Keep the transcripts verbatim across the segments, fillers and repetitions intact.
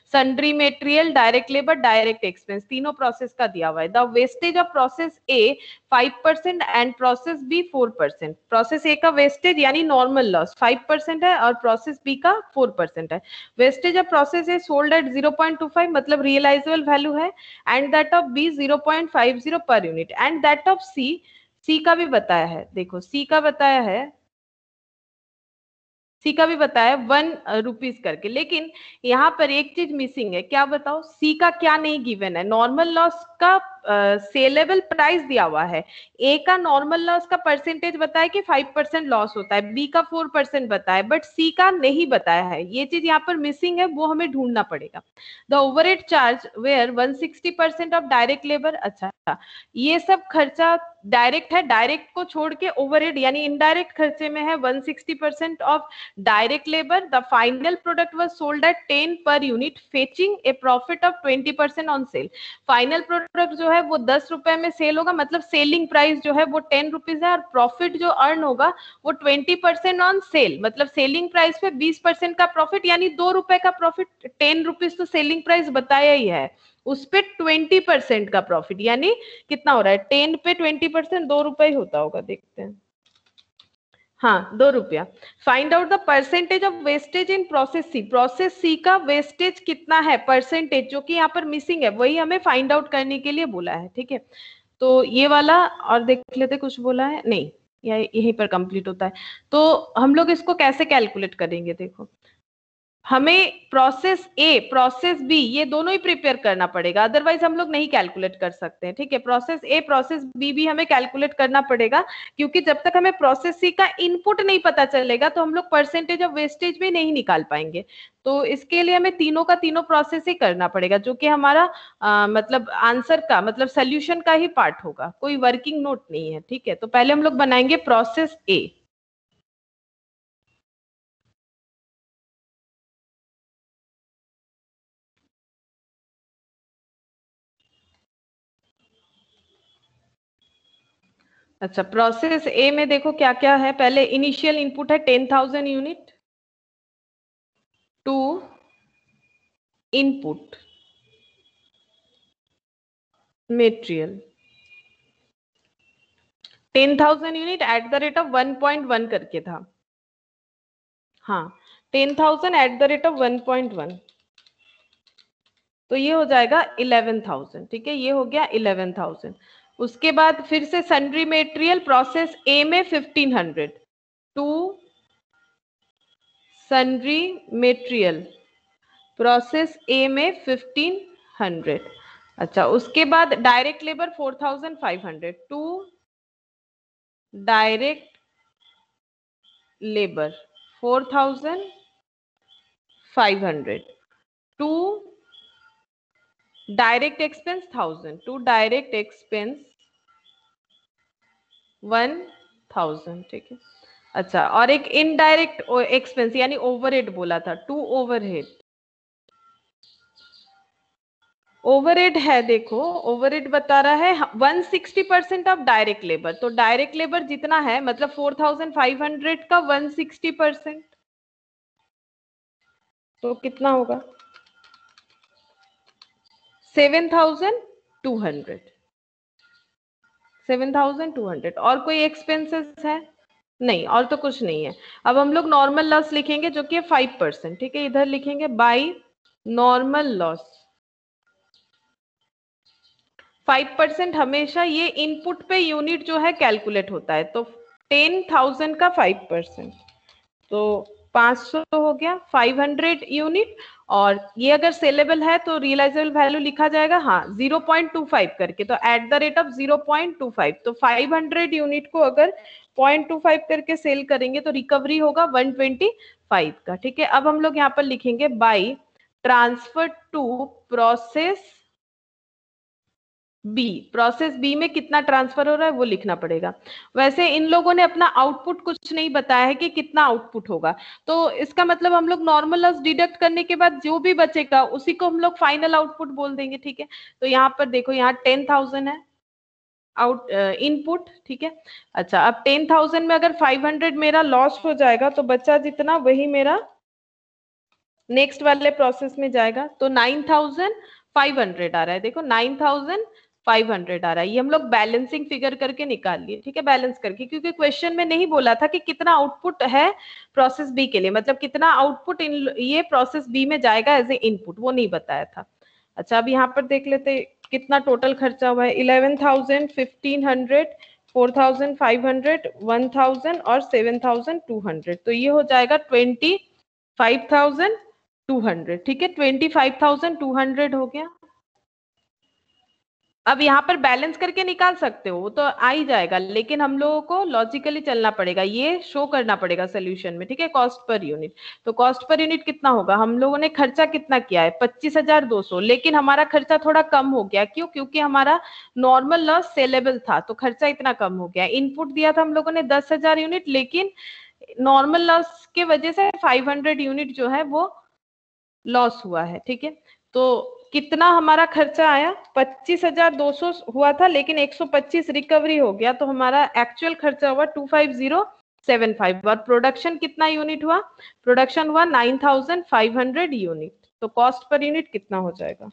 Sundry material, direct labour, direct expense, तीनों process का दिया हुआ है। The wastage of process A five percent and process B four percent. Process A का wastage यानी normal loss five percent है और प्रोसेस बी का फोर परसेंट है। Wastage of process A sold at zero point two five मतलब realisable value है, and that of B zero point five zero per unit, and that of C, सी का भी बताया है, देखो सी का बताया है, सी का भी बताया वन रुपीज करके। लेकिन यहाँ पर एक चीज मिसिंग है, क्या बताओ, सी का क्या नहीं गिवन है, नॉर्मल लॉस का सेलेबल uh, प्राइस दिया हुआ है, ए का नॉर्मल लॉस का परसेंटेज बताया कि फाइव परसेंट लॉस होता है, बी का फोर परसेंट बताया, बट सी का नहीं बताया है। ये चीज यहाँ पर मिसिंग है, वो हमें ढूंढना पड़ेगा। The overhead charge where one sixty percent of direct labour. अच्छा, ये सब खर्चा डायरेक्ट है, डायरेक्ट को छोड़ के ओवरहेड यानी इनडायरेक्ट खर्चे में है one sixty percent of direct labour. The final product was sold at ten per unit fetching a profit of twenty percent on sale. Final product जो है वो दस रुपए में सेल होगा, मतलब सेलिंग प्राइस जो है वो टेन रुपीज है और प्रॉफिट जो अर्न होगा वो ट्वेंटी परसेंट ऑन सेल, मतलब सेलिंग प्राइस पे बीस परसेंट का प्रॉफिट यानी दो रुपए का प्रॉफिट। टेन रुपीज तो सेलिंग प्राइस बताया ही है, उस पे ट्वेंटी परसेंट का प्रॉफिट यानी कितना हो रहा है, टेन पे ट्वेंटी परसेंट दो रुपए ही होता होगा, देखते हैं, हाँ दो रुपया। Find out the percentage of wastage in process C. Process C का वेस्टेज कितना है परसेंटेज, जो कि यहाँ पर मिसिंग है, वही हमें फाइंड आउट करने के लिए बोला है। ठीक है, तो ये वाला और देख लेते, कुछ बोला है नहीं, यहीं पर कंप्लीट होता है। तो हम लोग इसको कैसे कैलकुलेट करेंगे, देखो हमें प्रोसेस ए प्रोसेस बी ये दोनों ही प्रिपेयर करना पड़ेगा, अदरवाइज हम लोग नहीं कैलकुलेट कर सकते हैं। ठीक है, प्रोसेस ए प्रोसेस बी भी हमें कैलकुलेट करना पड़ेगा, क्योंकि जब तक हमें प्रोसेस सी का इनपुट नहीं पता चलेगा तो हम लोग परसेंटेज ऑफ वेस्टेज भी नहीं निकाल पाएंगे। तो इसके लिए हमें तीनों का तीनों प्रोसेस ही करना पड़ेगा, जो कि हमारा आ, मतलब आंसर का मतलब सोल्यूशन का ही पार्ट होगा, कोई वर्किंग नोट नहीं है। ठीक है, तो पहले हम लोग बनाएंगे प्रोसेस ए। अच्छा, प्रोसेस ए में देखो क्या क्या है, पहले इनिशियल इनपुट है ten thousand unit to input material, ten thousand unit at the rate of one point one करके था, हाँ ten thousand at the rate of one point one, तो ये हो जाएगा इलेवन थाउजेंड। ठीक है, ये हो गया इलेवन थाउजेंड। उसके बाद फिर से सन्ड्री मेटेरियल प्रोसेस ए में fifteen hundred to sundry material process A में फिफ्टीन हंड्रेड। अच्छा, उसके बाद direct labour four thousand five hundred to direct labour four thousand five hundred to direct expense thousand to direct expense one thousand. ठीक है, अच्छा, और एक indirect expense यानी ओवरहेड बोला था, टू ओवरहेड। ओवरहेड है, देखो ओवरहेड बता रहा है one sixty percent of direct labour, तो डायरेक्ट लेबर जितना है मतलब फोर थाउजेंड फाइव हंड्रेड का वन सिक्सटी परसेंट, तो कितना होगा seven thousand two hundred, seven thousand two hundred. और कोई एक्सपेंसेस है नहीं, और तो कुछ नहीं है। अब हम लोग नॉर्मल लॉस लिखेंगे जो कि है फाइव परसेंट। ठीक है, इधर लिखेंगे by normal loss five percent, हमेशा ये इनपुट पे यूनिट जो है कैलकुलेट होता है, तो टेन थाउजेंड का फाइव परसेंट तो पांच सौ हो गया, फाइव हंड्रेड यूनिट, और ये अगर सेलेबल है तो रियलाइजेबल वैल्यू लिखा जाएगा हाँ जीरो पॉइंट टू फाइव करके, तो at the rate of zero point two five, तो फाइव हंड्रेड यूनिट को अगर पॉइंट टू फाइव करके सेल करेंगे तो रिकवरी होगा वन ट्वेंटी फाइव का। ठीक है, अब हम लोग यहाँ पर लिखेंगे by transfer to process B, process B में कितना ट्रांसफर हो रहा है वो लिखना पड़ेगा। वैसे इन लोगों ने अपना आउटपुट कुछ नहीं बताया है कि कितना आउटपुट होगा, तो इसका मतलब हम लोग नॉर्मल लॉस डिडक्ट करने के बाद जो भी बचेगा उसी को हम लोग फाइनल आउटपुट बोल देंगे। ठीक है, तो यहाँ पर देखो यहाँ टेन थाउजेंड है आउट इनपुट। ठीक है, अच्छा, अब टेन थाउजेंड में अगर फाइव हंड्रेड मेरा लॉस हो जाएगा तो बचा जितना वही मेरा नेक्स्ट वाले प्रोसेस में जाएगा तो नाइन थाउजेंड फाइव हंड्रेड आ रहा है, देखो नाइन थाउजेंड फाइव हंड्रेड आ रहा है। ये हम लोग बैलेंसिंग फिगर करके निकाल लिए, ठीक है, बैलेंस करके, क्योंकि क्वेश्चन में नहीं बोला था कि कितना आउटपुट है प्रोसेस बी के लिए, मतलब कितना आउटपुट इन ये प्रोसेस बी में जाएगा एज ए इनपुट, वो नहीं बताया था। अच्छा, अब यहाँ पर देख लेते कितना टोटल खर्चा हुआ है। Eleven thousand, fifteen hundred, four thousand five hundred, one thousand और सेवन थाउजेंड टू हंड्रेड, तो ये हो जाएगा twenty five thousand two hundred, ठीक है, twenty five thousand two hundred हो गया। अब यहाँ पर बैलेंस करके निकाल सकते हो, वो तो आ ही जाएगा, लेकिन हम लोगों को लॉजिकली चलना पड़ेगा, ये शो करना पड़ेगा सोल्यूशन में, ठीक है। कॉस्ट पर यूनिट, तो कॉस्ट पर यूनिट कितना होगा, हम लोगों ने खर्चा कितना किया है पच्चीस हजार दो सौ, लेकिन हमारा खर्चा थोड़ा कम हो गया, क्यों, क्योंकि हमारा नॉर्मल लॉस सेलेबल था, तो खर्चा इतना कम हो गया। इनपुट दिया था हम लोगों ने दस हजार यूनिट, लेकिन नॉर्मल लॉस के वजह से फाइव हंड्रेड यूनिट जो है वो लॉस हुआ है, ठीक है। तो कितना हमारा खर्चा आया, पच्चीस हजार दो सौ हुआ था, लेकिन एक सौ पच्चीस रिकवरी हो गया, तो हमारा एक्चुअल खर्चा हुआ two five zero seven five. और प्रोडक्शन कितना यूनिट हुआ, प्रोडक्शन हुआ nine thousand five hundred unit, तो कॉस्ट पर यूनिट कितना हो जाएगा।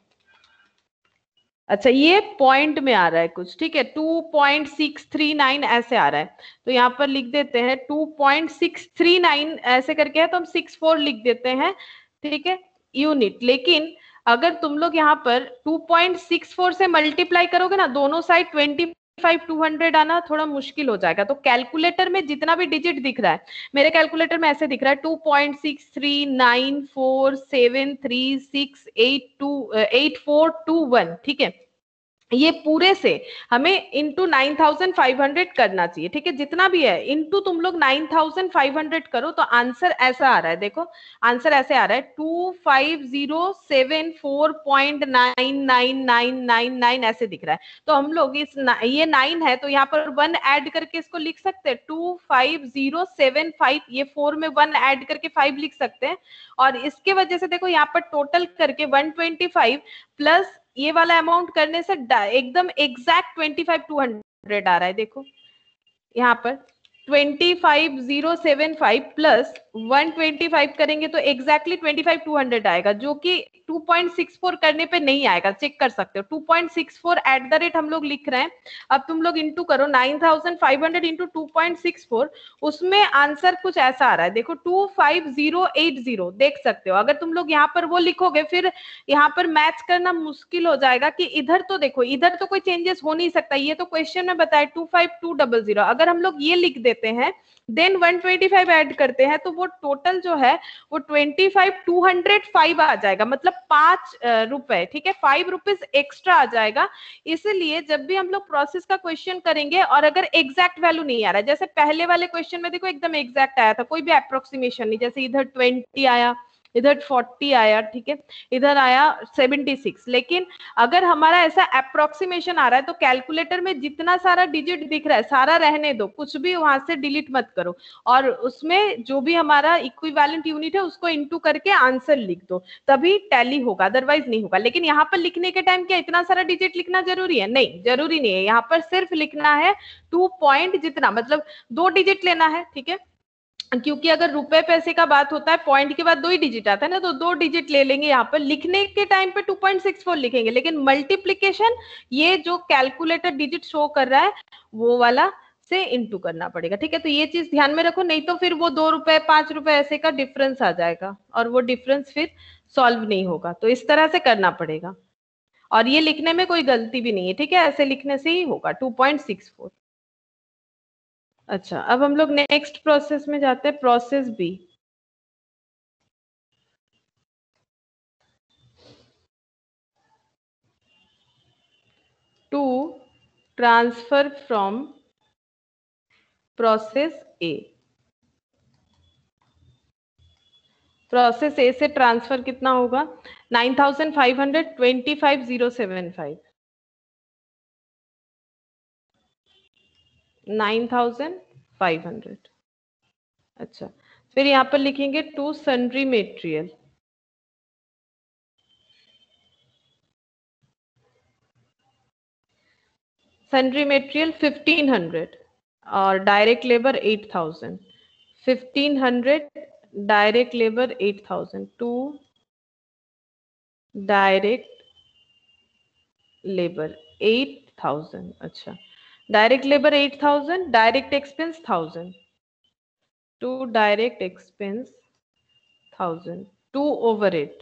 अच्छा, ये पॉइंट में आ रहा है कुछ, ठीक है, two point six three nine ऐसे आ रहा है, तो यहाँ पर लिख देते हैं two point six three nine ऐसे करके है, तो हम सिक्स फोर लिख देते हैं, ठीक है, यूनिट। लेकिन अगर तुम लोग यहाँ पर टू पॉइंट सिक्स फोर से मल्टीप्लाई करोगे ना, दोनों side twenty five two hundred आना थोड़ा मुश्किल हो जाएगा, तो कैलकुलेटर में जितना भी डिजिट दिख रहा है, मेरे कैलकुलेटर में ऐसे दिख रहा है two point six three nine four seven three six eight two eight four two one, ठीक है, ये पूरे से हमें into nine thousand five hundred करना चाहिए, ठीक है, जितना भी है इंटू तुम लोग नाइन थाउजेंड फाइव हंड्रेड करो, तो आंसर ऐसा आ रहा है, देखो आंसर ऐसे आ रहा है two five zero seven four point nine nine nine nine nine ऐसे दिख रहा है। तो हम लोग इस ये नाइन है, तो यहाँ पर वन ऐड करके इसको लिख सकते हैं two five zero seven five, ये फोर में वन ऐड करके फाइव लिख सकते हैं, और इसके वजह से देखो यहाँ पर टोटल करके वन ट्वेंटी फाइव प्लस ये वाला अमाउंट करने से एकदम exact twenty five two hundred आ रहा है, देखो यहाँ पर twenty five zero seven five plus one twenty five करेंगे तो exactly twenty five two hundred आएगा, जो कि टू पॉइंट सिक्स फोर करने पे नहीं आएगा, चेक कर सकते हो, two point six four at the rate हम लोग लिख रहे हैं। अब तुम लोग इंटू करो nine thousand five hundred into two point six four, उसमें आंसर कुछ ऐसा आ रहा है, देखो two five zero eight zero, देख सकते हो। अगर तुम लोग यहाँ पर वो लिखोगे फिर यहाँ पर मैच करना मुश्किल हो जाएगा, कि इधर तो देखो इधर तो कोई चेंजेस हो नहीं सकता, ये तो क्वेश्चन में बताया two five two double zero, अगर हम लोग ये लिख देते हैं then one twenty five add करते हैं, तो वो टोटल जो है वो twenty five two hundred five आ जाएगा, मतलब पांच रुपए, ठीक है, फाइव रुपीज एक्स्ट्रा आ जाएगा। इसलिए जब भी हम लोग प्रोसेस का क्वेश्चन करेंगे और अगर एग्जैक्ट वैल्यू नहीं आ रहा है, जैसे पहले वाले क्वेश्चन में देखो एकदम एग्जैक्ट आया था, कोई भी अप्रोक्सीमेशन नहीं, जैसे इधर ट्वेंटी आया, इधर फोर्टी आया, ठीक है, इधर आया सेवेंटी सिक्स, लेकिन अगर हमारा ऐसा अप्रोक्सीमेशन आ रहा है तो कैलकुलेटर में जितना सारा डिजिट दिख रहा है सारा रहने दो, कुछ भी वहां से डिलीट मत करो, और उसमें जो भी हमारा इक्विवेलेंट यूनिट है उसको इनटू करके आंसर लिख दो, तभी टैली होगा, अदरवाइज नहीं होगा। लेकिन यहाँ पर लिखने के टाइम क्या इतना सारा डिजिट लिखना जरूरी है, नहीं जरूरी नहीं है, यहाँ पर सिर्फ लिखना है टू पॉइंट जितना, मतलब दो डिजिट लेना है, ठीक है, क्योंकि अगर रुपए पैसे का बात होता है पॉइंट के बाद दो ही डिजिट आता है ना, तो दो डिजिट ले लेंगे, यहाँ पर लिखने के टाइम पे टू पॉइंट सिक्स फोर लिखेंगे, लेकिन मल्टीप्लीकेशन ये जो कैलकुलेटर डिजिट शो कर रहा है वो वाला से इनटू करना पड़ेगा, ठीक है। तो ये चीज ध्यान में रखो, नहीं तो फिर वो दो रुपए पांच रुपए ऐसे का डिफरेंस आ जाएगा और वो डिफरेंस फिर सॉल्व नहीं होगा, तो इस तरह से करना पड़ेगा, और ये लिखने में कोई गलती भी नहीं है, ठीक है, ऐसे लिखने से ही होगा टू पॉइंट सिक्स फोर। अच्छा, अब हम लोग नेक्स्ट प्रोसेस में जाते हैं, process B. To transfer from process A, process A से ट्रांसफर कितना होगा, nine thousand five hundred twenty five zero seven five, nine thousand five hundred. अच्छा, फिर यहाँ पर लिखेंगे to sundry material, sundry material fifteen hundred और direct labour eight thousand, fifteen hundred direct labour eight thousand, to direct labour eight thousand, अच्छा direct labour eight thousand, direct expense thousand, to direct expense thousand, to overhead,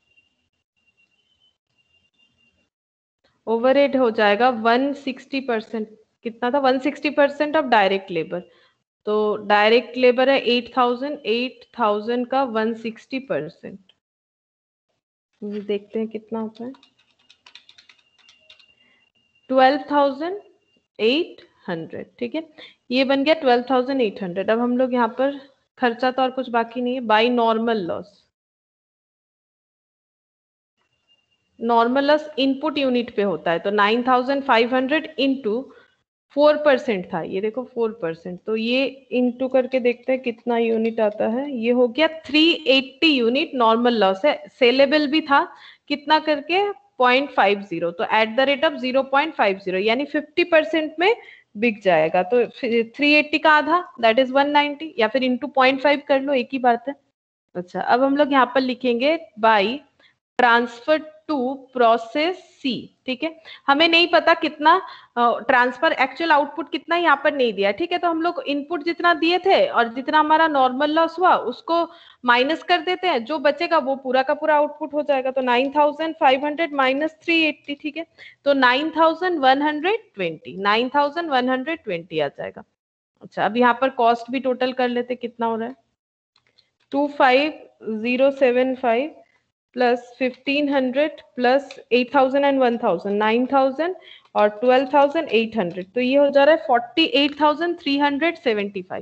overhead हो जाएगा one sixty percent, कितना था one sixty percent of direct labour, तो direct labour है eight thousand, eight thousand का one sixty percent, देखते हैं कितना होता है, ट्वेल्व थाउजेंड एट हंड्रेड, ठीक है ये बन गया ट्वेल्व थाउजेंड एट हंड्रेड। अब हम लोग यहाँ पर खर्चा तो और कुछ बाकी नहीं है, by normal loss, normal loss input unit पे होता है, तो nine thousand five hundred into four percent था, ये देखो फोर परसेंट, तो ये इंटू करके देखते हैं कितना यूनिट आता है, ये हो गया three eighty unit normal loss है, सेलेबल भी था कितना करके पॉइंट फाइव जीरो, तो at the rate of zero point five zero यानी फिफ्टी परसेंट में बिक जाएगा, तो थ्री एट्टी का आधा दैट इज वन नाइन्टी, या फिर इंटू पॉइंट फाइव कर लो, एक ही बात है। अच्छा अब हम लोग यहाँ पर लिखेंगे by transfer to process C, ठीक है हमें नहीं पता कितना ट्रांसफर एक्चुअल आउटपुट कितना यहाँ पर नहीं दिया, ठीक है तो हम लोग इनपुट जितना दिए थे और जितना हमारा नॉर्मल लॉस हुआ उसको माइनस कर देते हैं, जो बचेगा वो पूरा का पूरा आउटपुट हो जाएगा, तो nine thousand five hundred minus three eighty, ठीक है तो nine thousand one hundred twenty, nine thousand one hundred twenty आ जाएगा। अच्छा अब यहाँ पर कॉस्ट भी टोटल कर लेते कितना हो रहा है, two five zero seven five plus fifteen hundred plus eight thousand and one thousand, nine thousand और ट्वेल्व थाउजेंड एट हंड्रेड, तो ये हो जा रहा है forty eight thousand three hundred seventy five.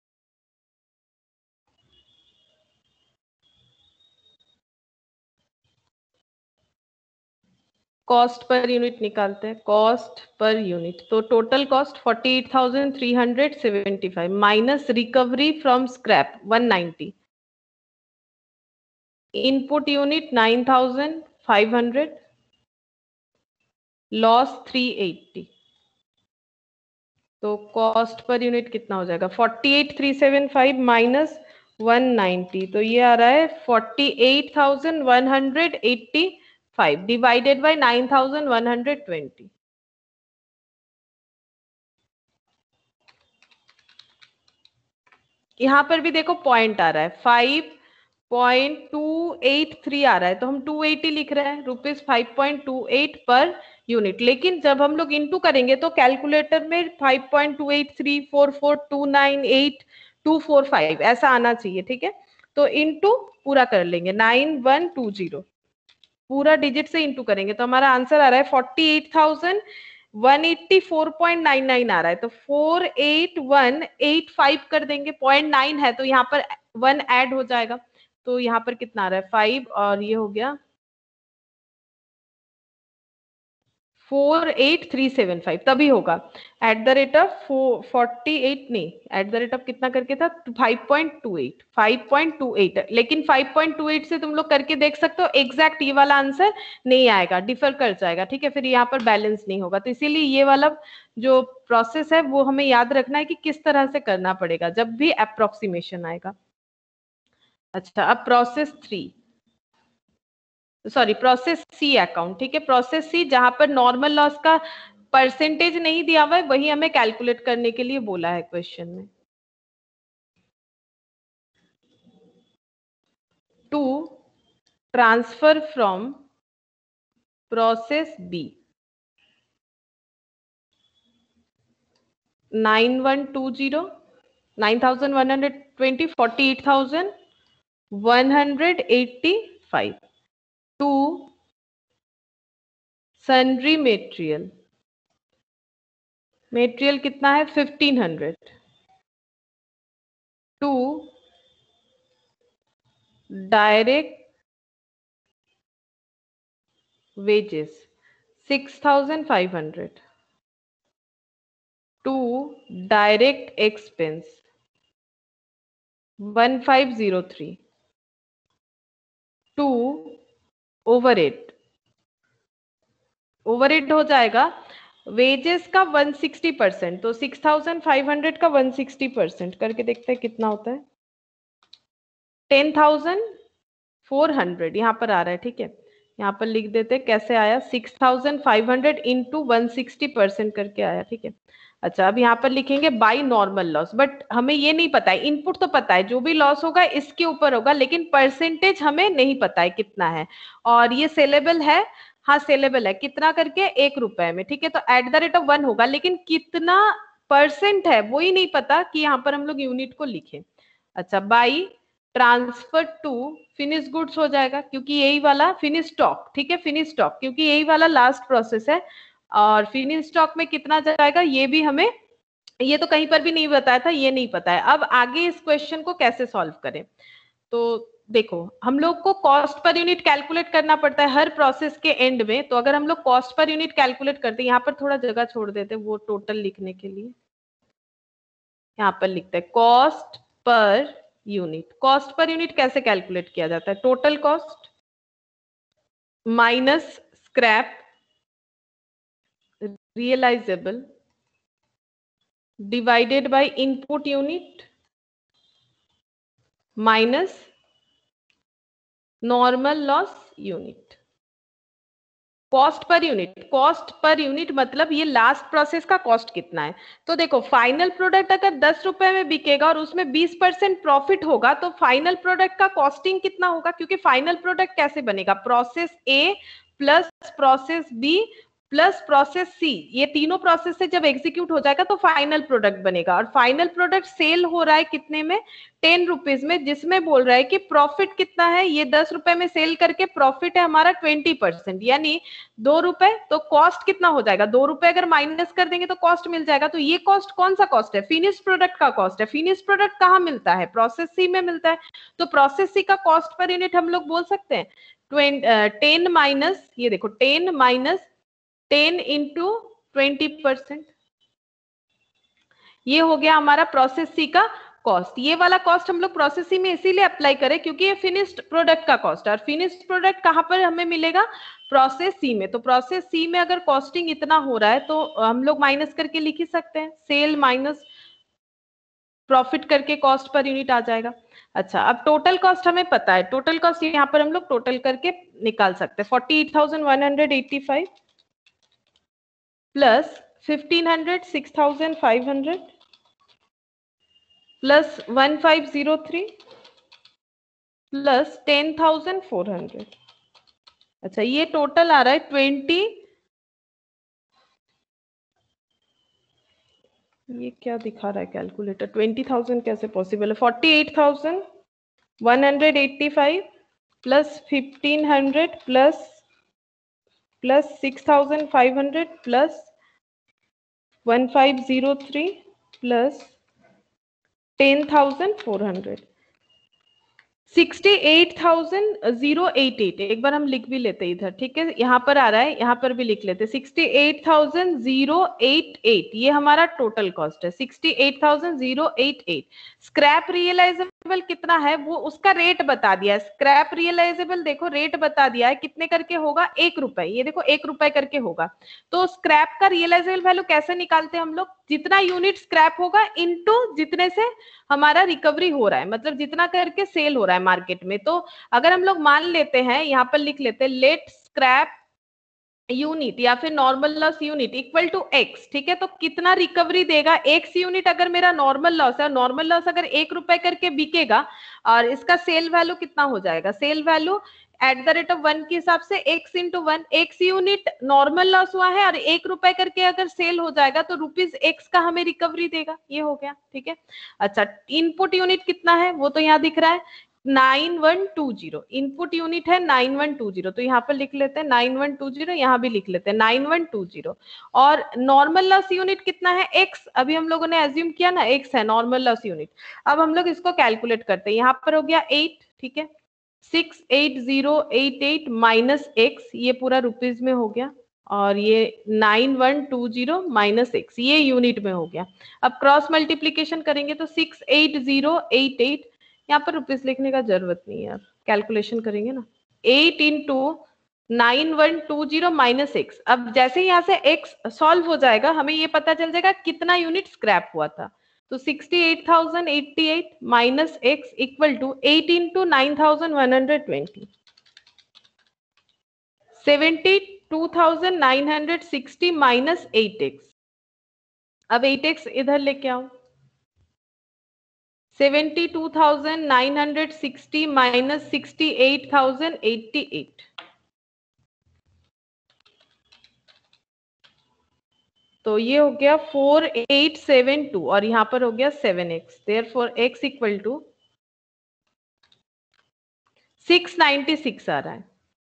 Cost per unit निकालते हैं, कॉस्ट पर यूनिट, तो total cost forty eight thousand three hundred seventy five minus recovery from scrap one ninety, input unit nine thousand five hundred, loss three eighty, तो cost per unit कितना हो जाएगा forty eight three seven five minus one ninety, तो ये आ रहा है forty eight thousand one hundred eighty five divided by nine thousand one hundred twenty. यहाँ पर भी देखो पॉइंट आ रहा है five point two eight three आ रहा है, तो हम टू एटी लिख रहे हैं rupees five point two eight per unit, लेकिन जब हम लोग इनटू करेंगे तो कैलकुलेटर में five point two eight three four four two nine eight two four five ऐसा आना चाहिए, ठीक है तो इनटू पूरा कर लेंगे नाइन वन टू जीरो, पूरा डिजिट से इनटू करेंगे तो हमारा आंसर आ रहा है forty eight thousand one eighty four point nine nine आ रहा है, तो four eight one eight five कर देंगे, पॉइंट नाइन है तो यहाँ पर वन ऐड हो जाएगा, तो यहाँ पर कितना आ रहा है फाइव और ये हो गया four eight three seven five, तभी होगा at the rate of forty eight नहीं एट द रेट ऑफ कितना करके था five point two eight, five point two eight, लेकिन फाइव पॉइंट टू एट से तुम लोग करके देख सकते हो एग्जैक्ट ये वाला आंसर नहीं आएगा, डिफर कर जाएगा, ठीक है फिर यहाँ पर बैलेंस नहीं होगा, तो इसीलिए ये वाला जो प्रोसेस है वो हमें याद रखना है कि किस तरह से करना पड़ेगा जब भी अप्रोक्सीमेशन आएगा। अच्छा अब process three, sorry process C account, ठीक है प्रोसेस सी जहां पर नॉर्मल लॉस का परसेंटेज नहीं दिया हुआ है वही हमें कैलकुलेट करने के लिए बोला है क्वेश्चन में। To transfer from process B nine one two zero, nine thousand one hundred twenty, forty eight thousand one hundred eighty five to sundry material, material कितना है fifteen hundred, to direct wages six thousand five hundred, to direct expense one five zero three, to overhead, overhead हो जाएगा wages का one sixty percent, तो six thousand five hundred का one sixty percent करके देखते हैं कितना होता है, टेन थाउजेंड फोर हंड्रेड यहाँ पर आ रहा है, ठीक है यहाँ पर लिख देते कैसे आया, six thousand five hundred into one sixty percent करके आया, ठीक है। अच्छा, अब यहाँ पर लिखेंगे बाई नॉर्मल लॉस, बट हमें ये नहीं पता है, इनपुट तो पता है जो भी लॉस होगा इसके ऊपर होगा, लेकिन परसेंटेज हमें नहीं पता है कितना है। और ये सेलेबल है, हाँ सेलेबल है, कितना करके, एक रुपए में, ठीक है। तो at the rate of one होगा, लेकिन कितना परसेंट है वो ही नहीं पता कि यहाँ पर हम लोग यूनिट को लिखें। अच्छा, by transfer to finish goods हो जाएगा, क्योंकि यही वाला फिनिश स्टॉक, ठीक है, फिनिश स्टॉक, क्योंकि यही वाला लास्ट प्रोसेस है। और फिनिश स्टॉक में कितना जाएगा ये भी हमें, ये तो कहीं पर भी नहीं बताया था, ये नहीं पता है। अब आगे इस क्वेश्चन को कैसे सॉल्व करें, तो देखो हम लोग को कॉस्ट पर यूनिट कैलकुलेट करना पड़ता है हर प्रोसेस के एंड में। तो अगर हम लोग कॉस्ट पर यूनिट कैलकुलेट करते हैं, यहाँ पर थोड़ा जगह छोड़ देते हैं वो टोटल लिखने के लिए, यहाँ पर लिखते हैं cost per unit. Cost per unit कैसे कैलकुलेट किया जाता है, total cost minus scrap realisable divided by input unit minus normal loss unit. Cost per unit, cost per unit मतलब ये लास्ट प्रोसेस का कॉस्ट कितना है। तो देखो फाइनल प्रोडक्ट अगर दस रुपए में बिकेगा और उसमें बीस परसेंट प्रॉफिट होगा, तो फाइनल प्रोडक्ट का कॉस्टिंग कितना होगा, क्योंकि फाइनल प्रोडक्ट कैसे बनेगा, process A plus process B plus process C, ये तीनों प्रोसेस से जब एग्जीक्यूट हो जाएगा तो फाइनल प्रोडक्ट बनेगा। और फाइनल प्रोडक्ट सेल हो रहा है कितने में, टेन रुपीज में, जिसमें बोल रहा है कि प्रॉफिट कितना है, ये दस रुपए में सेल करके प्रॉफिट है हमारा ट्वेंटी परसेंट, यानी दो रुपए। तो कॉस्ट कितना हो जाएगा, दो रुपए अगर माइनस कर देंगे तो कॉस्ट मिल जाएगा। तो ये कॉस्ट कौन सा कॉस्ट है, फिनिश प्रोडक्ट का कॉस्ट है। फिनिश प्रोडक्ट कहाँ मिलता है, प्रोसेस सी में मिलता है। तो प्रोसेस सी का कॉस्ट पर यूनिट हम लोग बोल सकते हैं टेन माइनस, ये देखो ten minus ten into twenty percent, ये हो गया हमारा प्रोसेस सी का कॉस्ट। ये वाला कॉस्ट हम लोग प्रोसेस सी में इसीलिए अप्लाई करें क्योंकि ये फिनिश्ड प्रोडक्ट का कॉस्ट है, और फिनिश्ड प्रोडक्ट कहां पर हमें मिलेगा, प्रोसेस सी में। तो प्रोसेस सी में अगर कॉस्टिंग इतना हो रहा है तो हम लोग माइनस करके लिख ही सकते हैं, सेल माइनस प्रॉफिट करके कॉस्ट पर यूनिट आ जाएगा। अच्छा, अब टोटल कॉस्ट हमें पता है, टोटल कॉस्ट यहाँ पर हम लोग टोटल करके निकाल सकते हैं, forty eight thousand one hundred eighty five plus fifteen hundred six thousand five hundred plus one five zero three plus ten thousand four hundred. अच्छा, ये टोटल आ रहा है ट्वेंटी, ये क्या दिखा रहा है कैलकुलेटर, ट्वेंटी थाउजेंड कैसे पॉसिबल है, forty eight thousand one hundred eighty five plus fifteen hundred plus plus six thousand five hundred plus one five zero three plus ten thousand four hundred, sixty eight thousand zero eight eight. एक बार हम लिख भी लेते हैं इधर, ठीक है, यहाँ पर आ रहा है, यहाँ पर भी लिख लेते, sixty eight thousand zero eight eight, ये हमारा टोटल कॉस्ट है, sixty eight thousand zero eight eight. Scrap realisable कितना है वो उसका रेट बता दिया है, स्क्रैप रियलाइजेबल देखो रेट बता दिया है कितने करके होगा, एक रुपए, ये देखो एक रुपए करके होगा। तो स्क्रैप का रियलाइजेबल वैल्यू कैसे निकालते हैं हम लोग, जितना यूनिट स्क्रैप होगा इनटू जितने से हमारा रिकवरी हो रहा है, मतलब जितना करके सेल हो रहा है मार्केट में। तो अगर हम लोग मान लेते हैं, यहाँ पर लिख लेते हैं लेट स्क्रैप यूनिट या फिर normal loss unit equal to X, ठीक है। तो कितना रिकवरी देगा, एक्स यूनिट अगर मेरा नॉर्मल लॉस है, नॉर्मल लॉस अगर एक रुपए करके बिकेगा और इसका सेल वैल्यू कितना हो जाएगा, sale value at the rate of one के हिसाब से X into one, X unit normal loss हुआ है और एक रुपए करके अगर सेल हो जाएगा तो रुपीज एक्स का हमें रिकवरी देगा, ये हो गया, ठीक है। अच्छा, इनपुट यूनिट कितना है वो तो यहाँ दिख रहा है nine one two zero, input unit है नाइन वन टू जीरो, तो यहाँ पर लिख लेते हैं नाइन वन टू जीरो, यहाँ भी लिख लेते हैं नाइन वन टू जीरो। और नॉर्मल लॉस यूनिट कितना है, एक्स, अभी हम लोगों ने एज्यूम किया ना एक्स है नॉर्मल लॉस यूनिट। अब हम लोग इसको कैलकुलेट करते हैं, यहाँ पर हो गया एट, ठीक है, six eight zero eight eight minus X, ये पूरा रुपीज में हो गया, और ये nine one two zero minus X, ये यूनिट में हो गया। अब क्रॉस मल्टीप्लीकेशन करेंगे तो six eight zero eight eight, यहाँ पर रुपीज लिखने का जरूरत नहीं है, कैलकुलेशन करेंगे ना, eight into nine one two zero minus X. अब जैसे ही यहाँ से एक्स सॉल्व हो जाएगा हमें ये पता चल जाएगा कितना यूनिट स्क्रैप हुआ था। तो sixty eight thousand eighty eight minus X equal to eight into nine thousand one hundred twenty. Seventy two thousand nine hundred sixty minus eight X. अब एट एक्स इधर लेके आओ, seventy two thousand nine hundred sixty minus sixty eight thousand eighty eight, तो ये हो गया four eight seven to और यहां पर हो गया seven X, therefore x equal to six ninety six आ रहा है,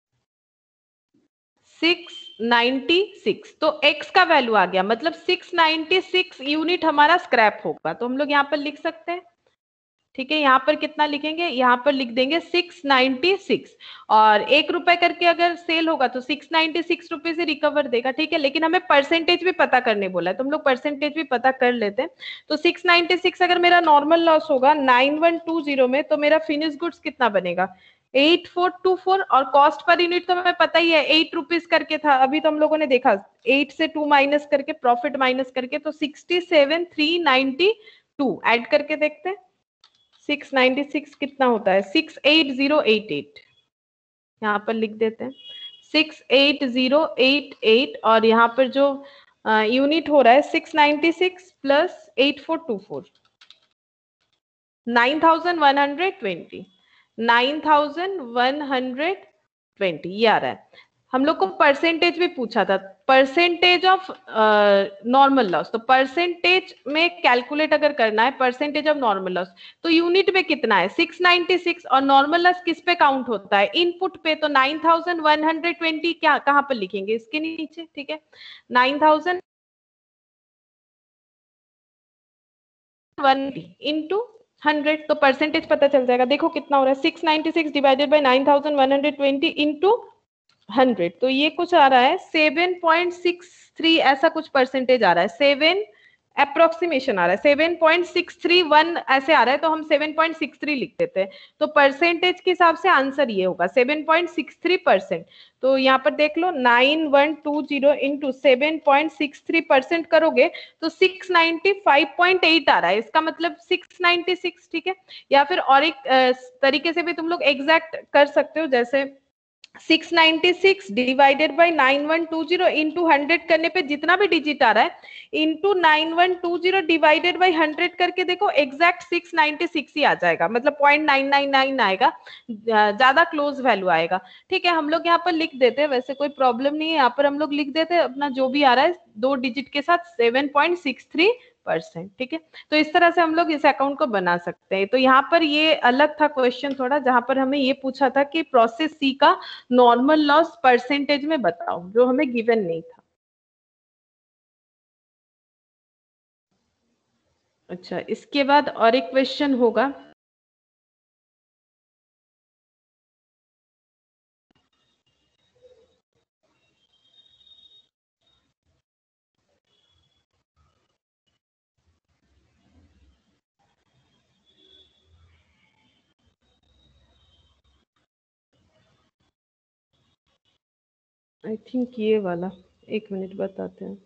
सिक्स नाइन्टी सिक्स। तो x का वैल्यू आ गया, मतलब सिक्स नाइन्टी सिक्स यूनिट हमारा स्क्रैप होगा। तो हम लोग यहाँ पर लिख सकते हैं, ठीक है। यहाँ पर कितना लिखेंगे, यहाँ पर लिख देंगे सिक्स नाइन्टी सिक्स, और एक रुपए करके अगर सेल होगा तो सिक्स नाइन्टी सिक्स रुपए से रिकवर देगा, ठीक है। लेकिन हमें परसेंटेज भी पता करने बोला है, तो हम लोग परसेंटेज भी पता कर लेते हैं। तो सिक्स नाइन्टी सिक्स अगर मेरा नॉर्मल लॉस होगा नाइन वन टू जीरो में, तो मेरा फिनिश गुड्स कितना बनेगा, एट फोर टू फोर, और कॉस्ट पर यूनिट तो हमें पता ही है एट रुपीज करके था, अभी तो हम लोगों ने देखा एट से टू माइनस करके, प्रॉफिट माइनस करके, तो sixty seven three ninety two add करके देखते हैं, सिक्स नाइन्टी सिक्स कितना होता है, six eight zero eight eight, यहाँ पर लिख देते हैं six eight zero eight eight, और यहाँ पर जो यूनिट हो रहा है six ninety six plus eight four two four, nine thousand one hundred twenty, nine thousand one hundred twenty ये आ रहा है। हम लोग को परसेंटेज भी पूछा था, परसेंटेज ऑफ नॉर्मल लॉस, तो परसेंटेज में कैलकुलेट अगर करना है परसेंटेज ऑफ नॉर्मल लॉस, तो यूनिट में कितना है सिक्स नाइन्टी सिक्स, और नॉर्मल लॉस किस पे काउंट होता है, इनपुट पे, तो nine thousand one hundred twenty क्या कहां पर लिखेंगे, इसके नीचे, ठीक है। Nine thousand one into hundred, तो परसेंटेज पता चल जाएगा। देखो कितना हो रहा है, six ninety six divided by nine thousand one hundred twenty into hundred, तो ये कुछ आ रहा है सेवन पॉइंट सिक्स थ्री, ऐसा कुछ परसेंटेज आ रहा है, सेवन अप्रोक्सीमेशन आ रहा है, seven point six three one ऐसे आ रहा है, तो हम सेवन पॉइंट सिक्स थ्री लिख देते हैं। तो परसेंटेज के हिसाब से आंसर ये होगा seven point six three percent. तो यहाँ पर देख लो nine one two zero into seven point six three percent करोगे तो six ninety five point eight आ रहा है, इसका मतलब सिक्स नाइन्टी सिक्स, ठीक है। या फिर और एक तरीके से भी तुम लोग एग्जैक्ट कर सकते हो, जैसे six ninety six divided by nine one two zero into hundred करने पे जितना भी डिजिट आ रहा है, into nine one two zero divided by hundred करके देखो एग्जैक्ट सिक्स नाइन्टी सिक्स ही आ जाएगा, मतलब पॉइंट नाइन नाइन नाइन आएगा, ज्यादा क्लोज वैल्यू आएगा, ठीक है। हम लोग यहाँ पर लिख देते हैं, वैसे कोई प्रॉब्लम नहीं है, यहाँ पर हम लोग लिख देते हैं अपना जो भी आ रहा है दो डिजिट के साथ seven point six three percent, ठीक है। तो इस तरह से हम लोग इस अकाउंट को बना सकते हैं। तो यहाँ पर ये अलग था क्वेश्चन थोड़ा, जहां पर हमें ये पूछा था कि प्रोसेस सी का नॉर्मल लॉस परसेंटेज में बताओ, जो हमें गिवन नहीं था। अच्छा, इसके बाद और एक क्वेश्चन होगा, आई थिंक ये वाला, एक मिनट बताते हैं।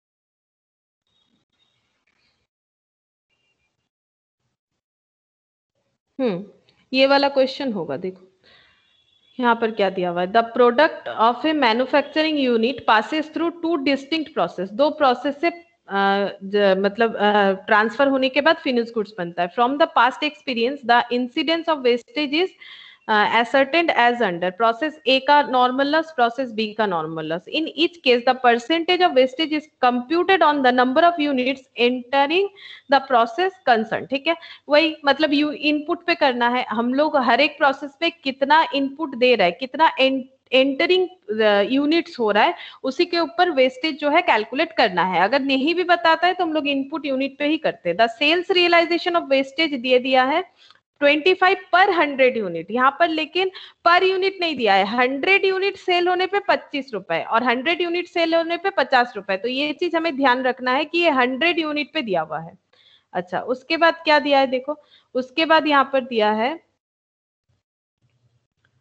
हम्म ये वाला क्वेश्चन होगा, देखो यहाँ पर क्या दिया हुआ है, the product of a manufacturing unit passes through two distinct process, दो प्रोसेस से Uh, मतलब ट्रांसफर uh, होने के बाद फिनिश गुड्स बनता है। From the past experience the incidence of wastage is ascertained as under process A का normal loss, process B का normal loss. In each case, the percentage of wastage is computed on the number of units entering the process concerned. ठीक है, वही मतलब you input पे करना है, हम लोग हर एक प्रोसेस पे कितना इनपुट दे रहा है, कितना एंटरिंग यूनिट्स हो रहा है, उसी के ऊपर वेस्टेज जो है कैलकुलेट करना है। अगर नहीं भी बताता है तो हम लोग इनपुट यूनिट पे ही करते हैं। The sales realisation of wastage दिए दिया है पच्चीस पर हंड्रेड यूनिट, यहाँ पर लेकिन पर यूनिट नहीं दिया है, हंड्रेड यूनिट सेल होने पे पच्चीस रुपए और हंड्रेड यूनिट सेल होने पे पचास रुपए, तो ये चीज हमें ध्यान रखना है कि ये हंड्रेड यूनिट पे दिया हुआ है। अच्छा, उसके बाद क्या दिया है देखो, उसके बाद यहाँ पर दिया है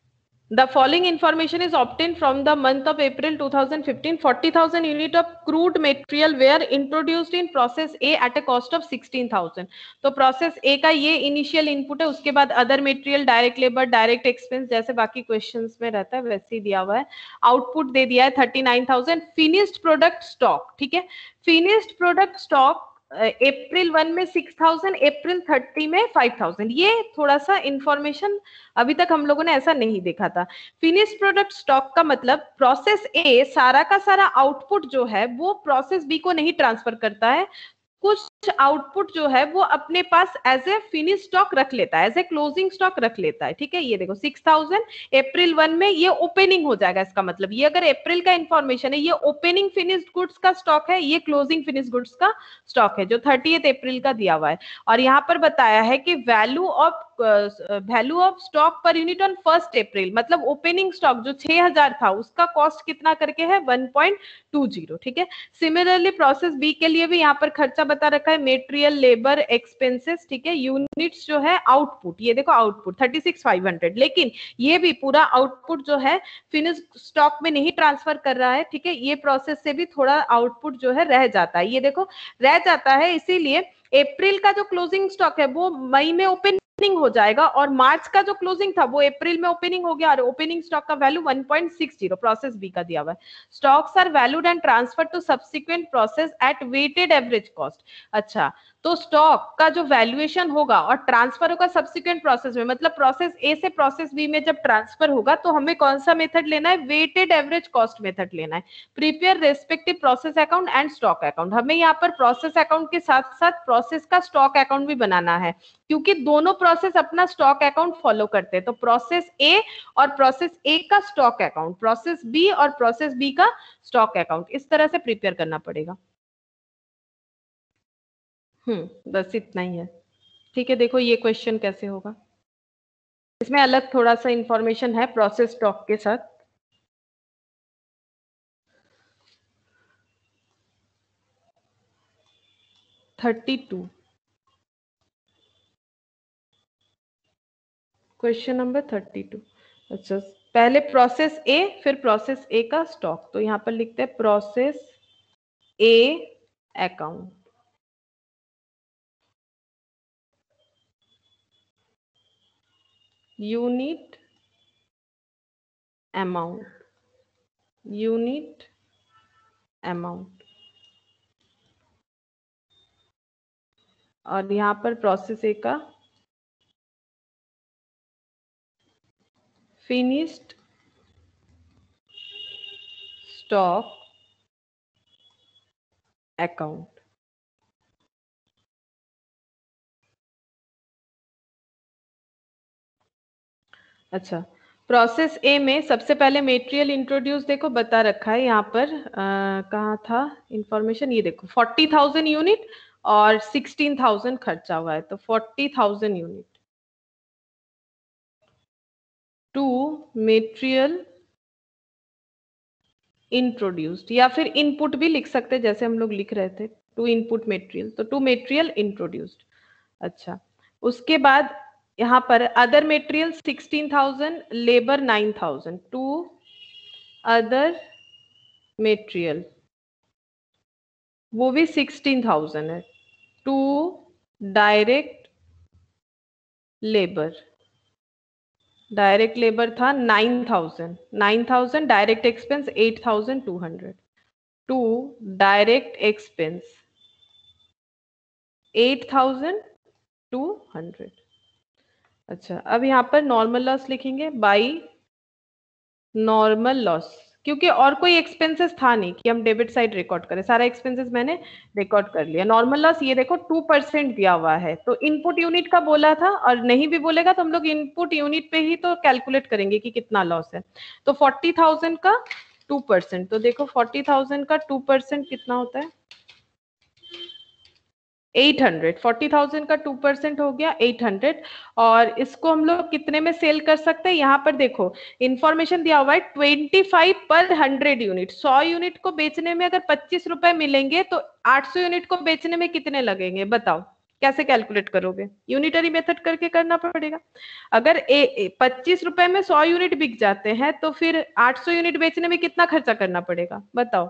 The following information is obtained from the month of April two thousand fifteen. forty thousand unit of crude material were introduced in process A at a cost of sixteen thousand. तो process A का ये initial input है, उसके बाद other material, direct labor, direct expense जैसे बाकी questions में रहता है वैसे ही दिया हुआ है. Output दे दिया है thirty-nine thousand. Finished product stock, ठीक है. Finished product stock April one में सिक्स थाउजेंड, अप्रैल थर्टी में फाइव थाउजेंड. ये थोड़ा सा इंफॉर्मेशन अभी तक हम लोगों ने ऐसा नहीं देखा था. फिनिश प्रोडक्ट स्टॉक का मतलब प्रोसेस ए सारा का सारा आउटपुट जो है वो प्रोसेस बी को नहीं ट्रांसफर करता है. कुछ आउटपुट जो है वो अपने पास एज ए फिनिश स्टॉक रख लेता है, एज ए क्लोजिंग स्टॉक रख लेता है. ठीक है, ये देखो सिक्स थाउजेंड अप्रैल वन में ये ओपनिंग हो जाएगा. इसका मतलब ये अगर अप्रैल का इंफॉर्मेशन है, ये ओपनिंग फिनिश्ड गुड्स का स्टॉक है, ये क्लोजिंग फिनिश्ड गुड्स का स्टॉक है जो थर्टीएथ अप्रैल का दिया हुआ है. और यहाँ पर बताया है कि value of value of stock per unit on first April, मतलब ओपनिंग स्टॉक जो छह हजार था उसका कॉस्ट कितना करके है वन पॉइंट टू जीरो. ठीक है, सिमिलरली प्रोसेस बी के लिए भी यहाँ पर खर्चा बता रखा है, मेटेरियल, लेबर, एक्सपेंसेस. ठीक है, यूनिट्स जो है आउटपुट, ये देखो output thirty six five hundred. लेकिन ये भी पूरा आउटपुट जो है फिनिश स्टॉक में नहीं ट्रांसफर कर रहा है. ठीक है, ये प्रोसेस से भी थोड़ा आउटपुट जो है रह जाता है. ये देखो रह जाता है, इसीलिए अप्रैल का जो क्लोजिंग स्टॉक है वो मई में ओपन हो जाएगा और मार्च का जो क्लोजिंग था वो अप्रैल में ओपनिंग हो गया और ओपनिंग स्टॉक का value one point six zero process B का दिया हुआ है. Stocks are valued and transfer to subsequent process at weighted average cost. अच्छा, तो स्टॉक का जो वैल्यूएशन होगा और ट्रांसफर होगा सब्सिक्वेंट प्रोसेस में, मतलब प्रोसेस ए से प्रोसेस बी में जब ट्रांसफर होगा तो हमें कौन सा मेथड लेना है, वेटेड एवरेज कॉस्ट मेथड लेना है. Prepare respective process account and stock account. हमें यहाँ पर प्रोसेस अकाउंट के साथ साथ प्रोसेस का स्टॉक अकाउंट भी बनाना है क्योंकि दोनों प्रोसेस अपना स्टॉक अकाउंट फॉलो करते हैं. तो प्रोसेस ए और प्रोसेस ए का स्टॉक अकाउंट, प्रोसेस बी और प्रोसेस बी का स्टॉक अकाउंट, इस तरह से प्रिपेयर करना पड़ेगा. हम्म बस इतना ही है. ठीक है, देखो ये क्वेश्चन कैसे होगा. इसमें अलग थोड़ा सा इंफॉर्मेशन है प्रोसेस स्टॉक के साथ. Thirty two question number thirty two. अच्छा, पहले प्रोसेस ए फिर प्रोसेस ए का स्टॉक. तो यहाँ पर लिखते हैं process A account. Unit amount, unit amount. और यहाँ पर प्रोसेस ए का फिनिश्ड स्टॉक अकाउंट. अच्छा, प्रोसेस ए में सबसे पहले मेटेरियल इंट्रोड्यूस देखो बता रखा है यहाँ पर. कहाँ था इंफॉर्मेशन, ये देखो फोर्टी थाउजेंड यूनिट और सिक्सटीन थाउजेंड खर्चा हुआ है. तो forty thousand unit to material introduced, या फिर इनपुट भी लिख सकते जैसे हम लोग लिख रहे थे, टू इनपुट मेटेरियल. तो टू मेटेरियल इंट्रोड्यूस्ड. अच्छा, उसके बाद यहाँ पर other material sixteen thousand, labour nine thousand. To other material वो भी सिक्सटीन थाउजेंड है. To direct labour, direct labour था nine thousand, nine thousand. Direct expense eight thousand two hundred. To direct expense eight thousand two hundred. अच्छा, अब यहाँ पर normal loss लिखेंगे by normal loss, क्योंकि और कोई एक्सपेंसेस था नहीं कि हम डेबिट साइड रिकॉर्ड करें. सारा एक्सपेंसेस मैंने रिकॉर्ड कर लिया. नॉर्मल लॉस ये देखो टू परसेंट दिया हुआ है. तो इनपुट यूनिट का बोला था और नहीं भी बोलेगा तो हम लोग इनपुट यूनिट पे ही तो कैलकुलेट करेंगे कि कितना लॉस है. तो फोर्टी थाउजेंड का टू परसेंट, तो देखो फोर्टी थाउजेंड का टू परसेंट कितना होता है, एट हंड्रेड. फोर्टी थाउजेंड का टू परसेंट हो गया एट हंड्रेड. और इसको हम लोग कितने में सेल कर सकते हैं, यहाँ पर देखो इंफॉर्मेशन दिया हुआ है twenty five per hundred unit. सौ यूनिट को बेचने में अगर पच्चीस रुपए मिलेंगे तो आठ सौ यूनिट को बेचने में कितने लगेंगे बताओ. कैसे कैलकुलेट करोगे? यूनिटरी मेथड करके करना पड़ेगा। अगर पच्चीस रुपए में सौ यूनिट बिक जाते हैं तो फिर आठ सौ यूनिट बेचने में कितना खर्चा करना पड़ेगा बताओ?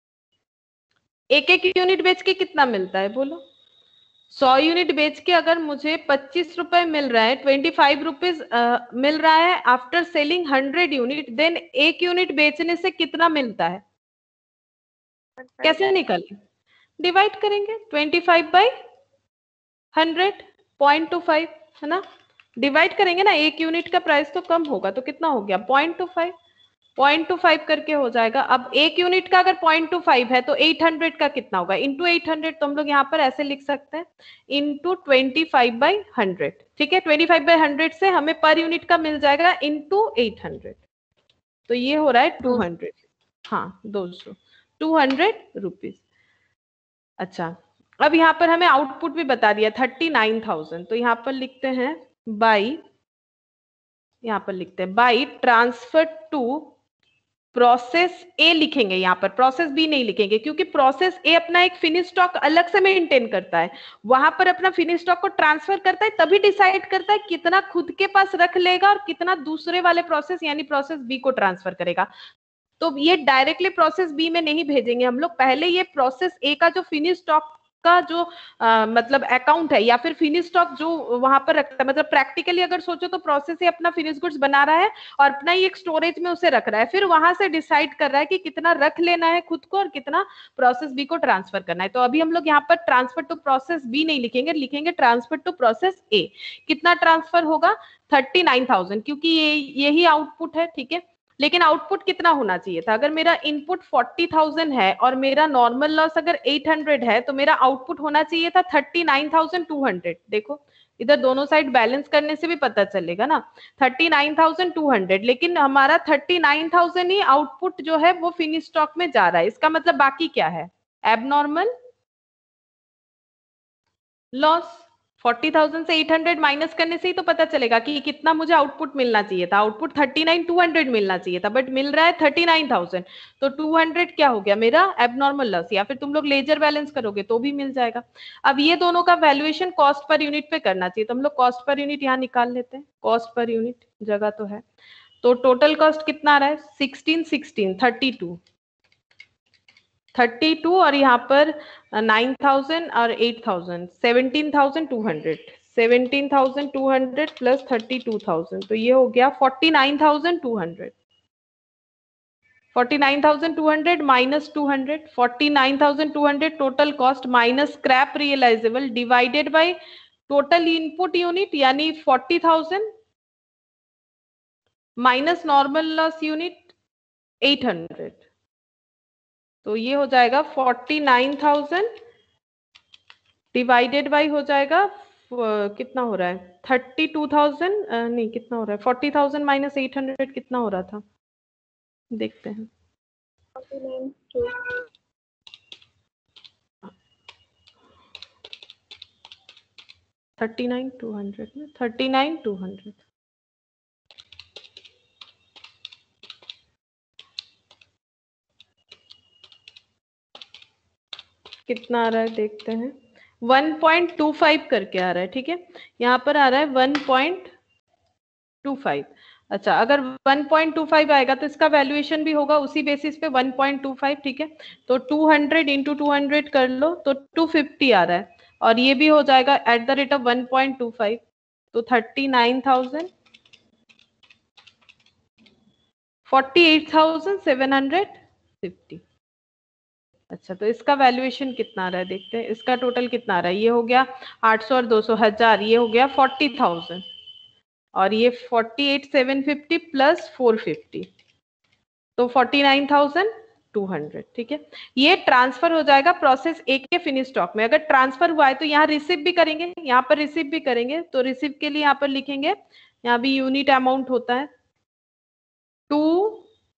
एक एक यूनिट बेच के कितना मिलता है बोलो? सौ यूनिट बेच के अगर मुझे पच्चीस रुपए मिल रहा है, ट्वेंटी फाइव रुपीज मिल रहा है after selling hundred unit, then एक यूनिट बेचने से कितना मिलता है? कैसे निकालें? डिवाइड करेंगे twenty five by hundred, point two five है ना, डिवाइड करेंगे ना, एक यूनिट का प्राइस तो कम होगा तो कितना हो गया? Point two five, point two five करके हो जाएगा। अब एक यूनिट का अगर पॉइंट टू फाइव है तो एट हंड्रेड का कितना होगा? इंटू एट हंड्रेड, तो हम लोग यहाँ पर ऐसे लिख सकते हैं into twenty five by hundred, ठीक है। ट्वेंटी फाइव बाई हंड्रेड से हमें पर यूनिट का मिल जाएगा इंटू एट हंड्रेड, तो ये हो रहा है टू हंड्रेड, हाँ दो सौ, टू हंड्रेड रुपीज। अच्छा, अब यहाँ पर हमें आउटपुट भी बता दिया थर्टी नाइन थाउजेंड, तो यहाँ पर लिखते हैं बाई, यहाँ पर लिखते हैं by transfer to process A, लिखेंगे यहाँ पर, प्रोसेस बी नहीं लिखेंगे क्योंकि प्रोसेस ए अपना एक फिनिश स्टॉक अलग से मेंटेन करता है, वहां पर अपना फिनिश स्टॉक को ट्रांसफर करता है, तभी डिसाइड करता है कितना खुद के पास रख लेगा और कितना दूसरे वाले प्रोसेस यानी प्रोसेस बी को ट्रांसफर करेगा। तो ये डायरेक्टली प्रोसेस बी में नहीं भेजेंगे हम लोग, पहले ये प्रोसेस ए का जो फिनिश स्टॉक का जो आ, मतलब अकाउंट है या फिर फिनिश स्टॉक जो वहां पर रखता है, मतलब प्रैक्टिकली अगर सोचो तो प्रोसेस ही अपना फिनिश गुड्स बना रहा है और अपना ही एक स्टोरेज में उसे रख रहा है, फिर वहां से डिसाइड कर रहा है कि कितना रख लेना है खुद को और कितना प्रोसेस बी को ट्रांसफर करना है। तो अभी हम लोग यहाँ पर ट्रांसफर टू प्रोसेस बी नहीं लिखेंगे, लिखेंगे ट्रांसफर टू प्रोसेस ए। कितना ट्रांसफर होगा? थर्टी नाइन थाउजेंड, क्योंकि ये यही आउटपुट है, ठीक है। लेकिन आउटपुट कितना होना चाहिए था? अगर मेरा इनपुट फोर्टी थाउजेंड है और मेरा नॉर्मल लॉस अगर एट हंड्रेड है तो मेरा आउटपुट होना चाहिए था thirty nine thousand two hundred. देखो इधर दोनों साइड बैलेंस करने से भी पता चलेगा ना, thirty nine thousand two hundred, लेकिन हमारा थर्टी नाइन थाउजेंड ही आउटपुट जो है वो फिनिश स्टॉक में जा रहा है। इसका मतलब बाकी क्या है? Abnormal loss. फोर्टी थाउजेंड से एट हंड्रेड माइनस करने से ही तो पता चलेगा कि कितना मुझे आउटपुट मिलना चाहिए था। Output thirty nine two hundred मिलना चाहिए था, बट मिल रहा है थर्टी नाइन थाउजेंड, तो टू हंड्रेड क्या हो गया मेरा? Abnormal loss. या फिर तुम लोग लेजर बैलेंस करोगे तो भी मिल जाएगा। अब ये दोनों का वैल्यूएशन कॉस्ट पर यूनिट पे करना चाहिए, तो हम लोग कॉस्ट पर यूनिट यहाँ निकाल लेते हैं। कॉस्ट पर यूनिट जगह तो है, तो टोटल कॉस्ट कितना आ रहा है? Sixteen sixteen thirty two, thirty two और यहाँ पर नाइन थाउजेंड और eight thousand, seventeen thousand two hundred, seventeen thousand two hundred plus thirty two thousand, तो ये हो गया forty nine thousand two hundred. Forty nine thousand two hundred minus two hundred, forty nine thousand two hundred total cost minus scrap realisable divided by total input unit यानी forty thousand minus normal loss unit eight hundred, तो ये हो जाएगा forty nine thousand divided by हो जाएगा कितना हो रहा है? थर्टी टू थाउजेंड नहीं, कितना हो रहा है? Forty thousand minus eight hundred कितना हो रहा था देखते हैं। थर्टी नाइन टू हंड्रेड में थर्टी नाइन टू हंड्रेड कितना आ रहा है देखते हैं। वन पॉइंट टू फाइव करके आ रहा है, ठीक है। यहाँ पर आ रहा है वन पॉइंट टू फाइव। अच्छा, अगर वन पॉइंट टू फाइव आएगा तो इसका वैल्यूएशन भी होगा उसी बेसिस पे वन पॉइंट टू फाइव, ठीक है। तो two hundred into two hundred कर लो तो टू फिफ्टी आ रहा है, और ये भी हो जाएगा at the rate of one point two five, तो thirty nine thousand, forty eight thousand seven hundred fifty. अच्छा, तो इसका वैल्यूएशन कितना आ रहा है देखते हैं। इसका टोटल कितना आ रहा है? ये हो गया आठ सौ और दो सौ हजार, ये हो गया फोर्टी थाउजेंड, और ये forty eight seven fifty plus four fifty, तो forty nine thousand two hundred, ठीक है। ये ट्रांसफर हो जाएगा प्रोसेस ए के फिनिश स्टॉक में। अगर ट्रांसफर हुआ है तो यहाँ रिसीव भी करेंगे, यहाँ पर रिसीव भी करेंगे, तो रिसीव के लिए यहाँ पर लिखेंगे, यहाँ भी यूनिट अमाउंट होता है टू।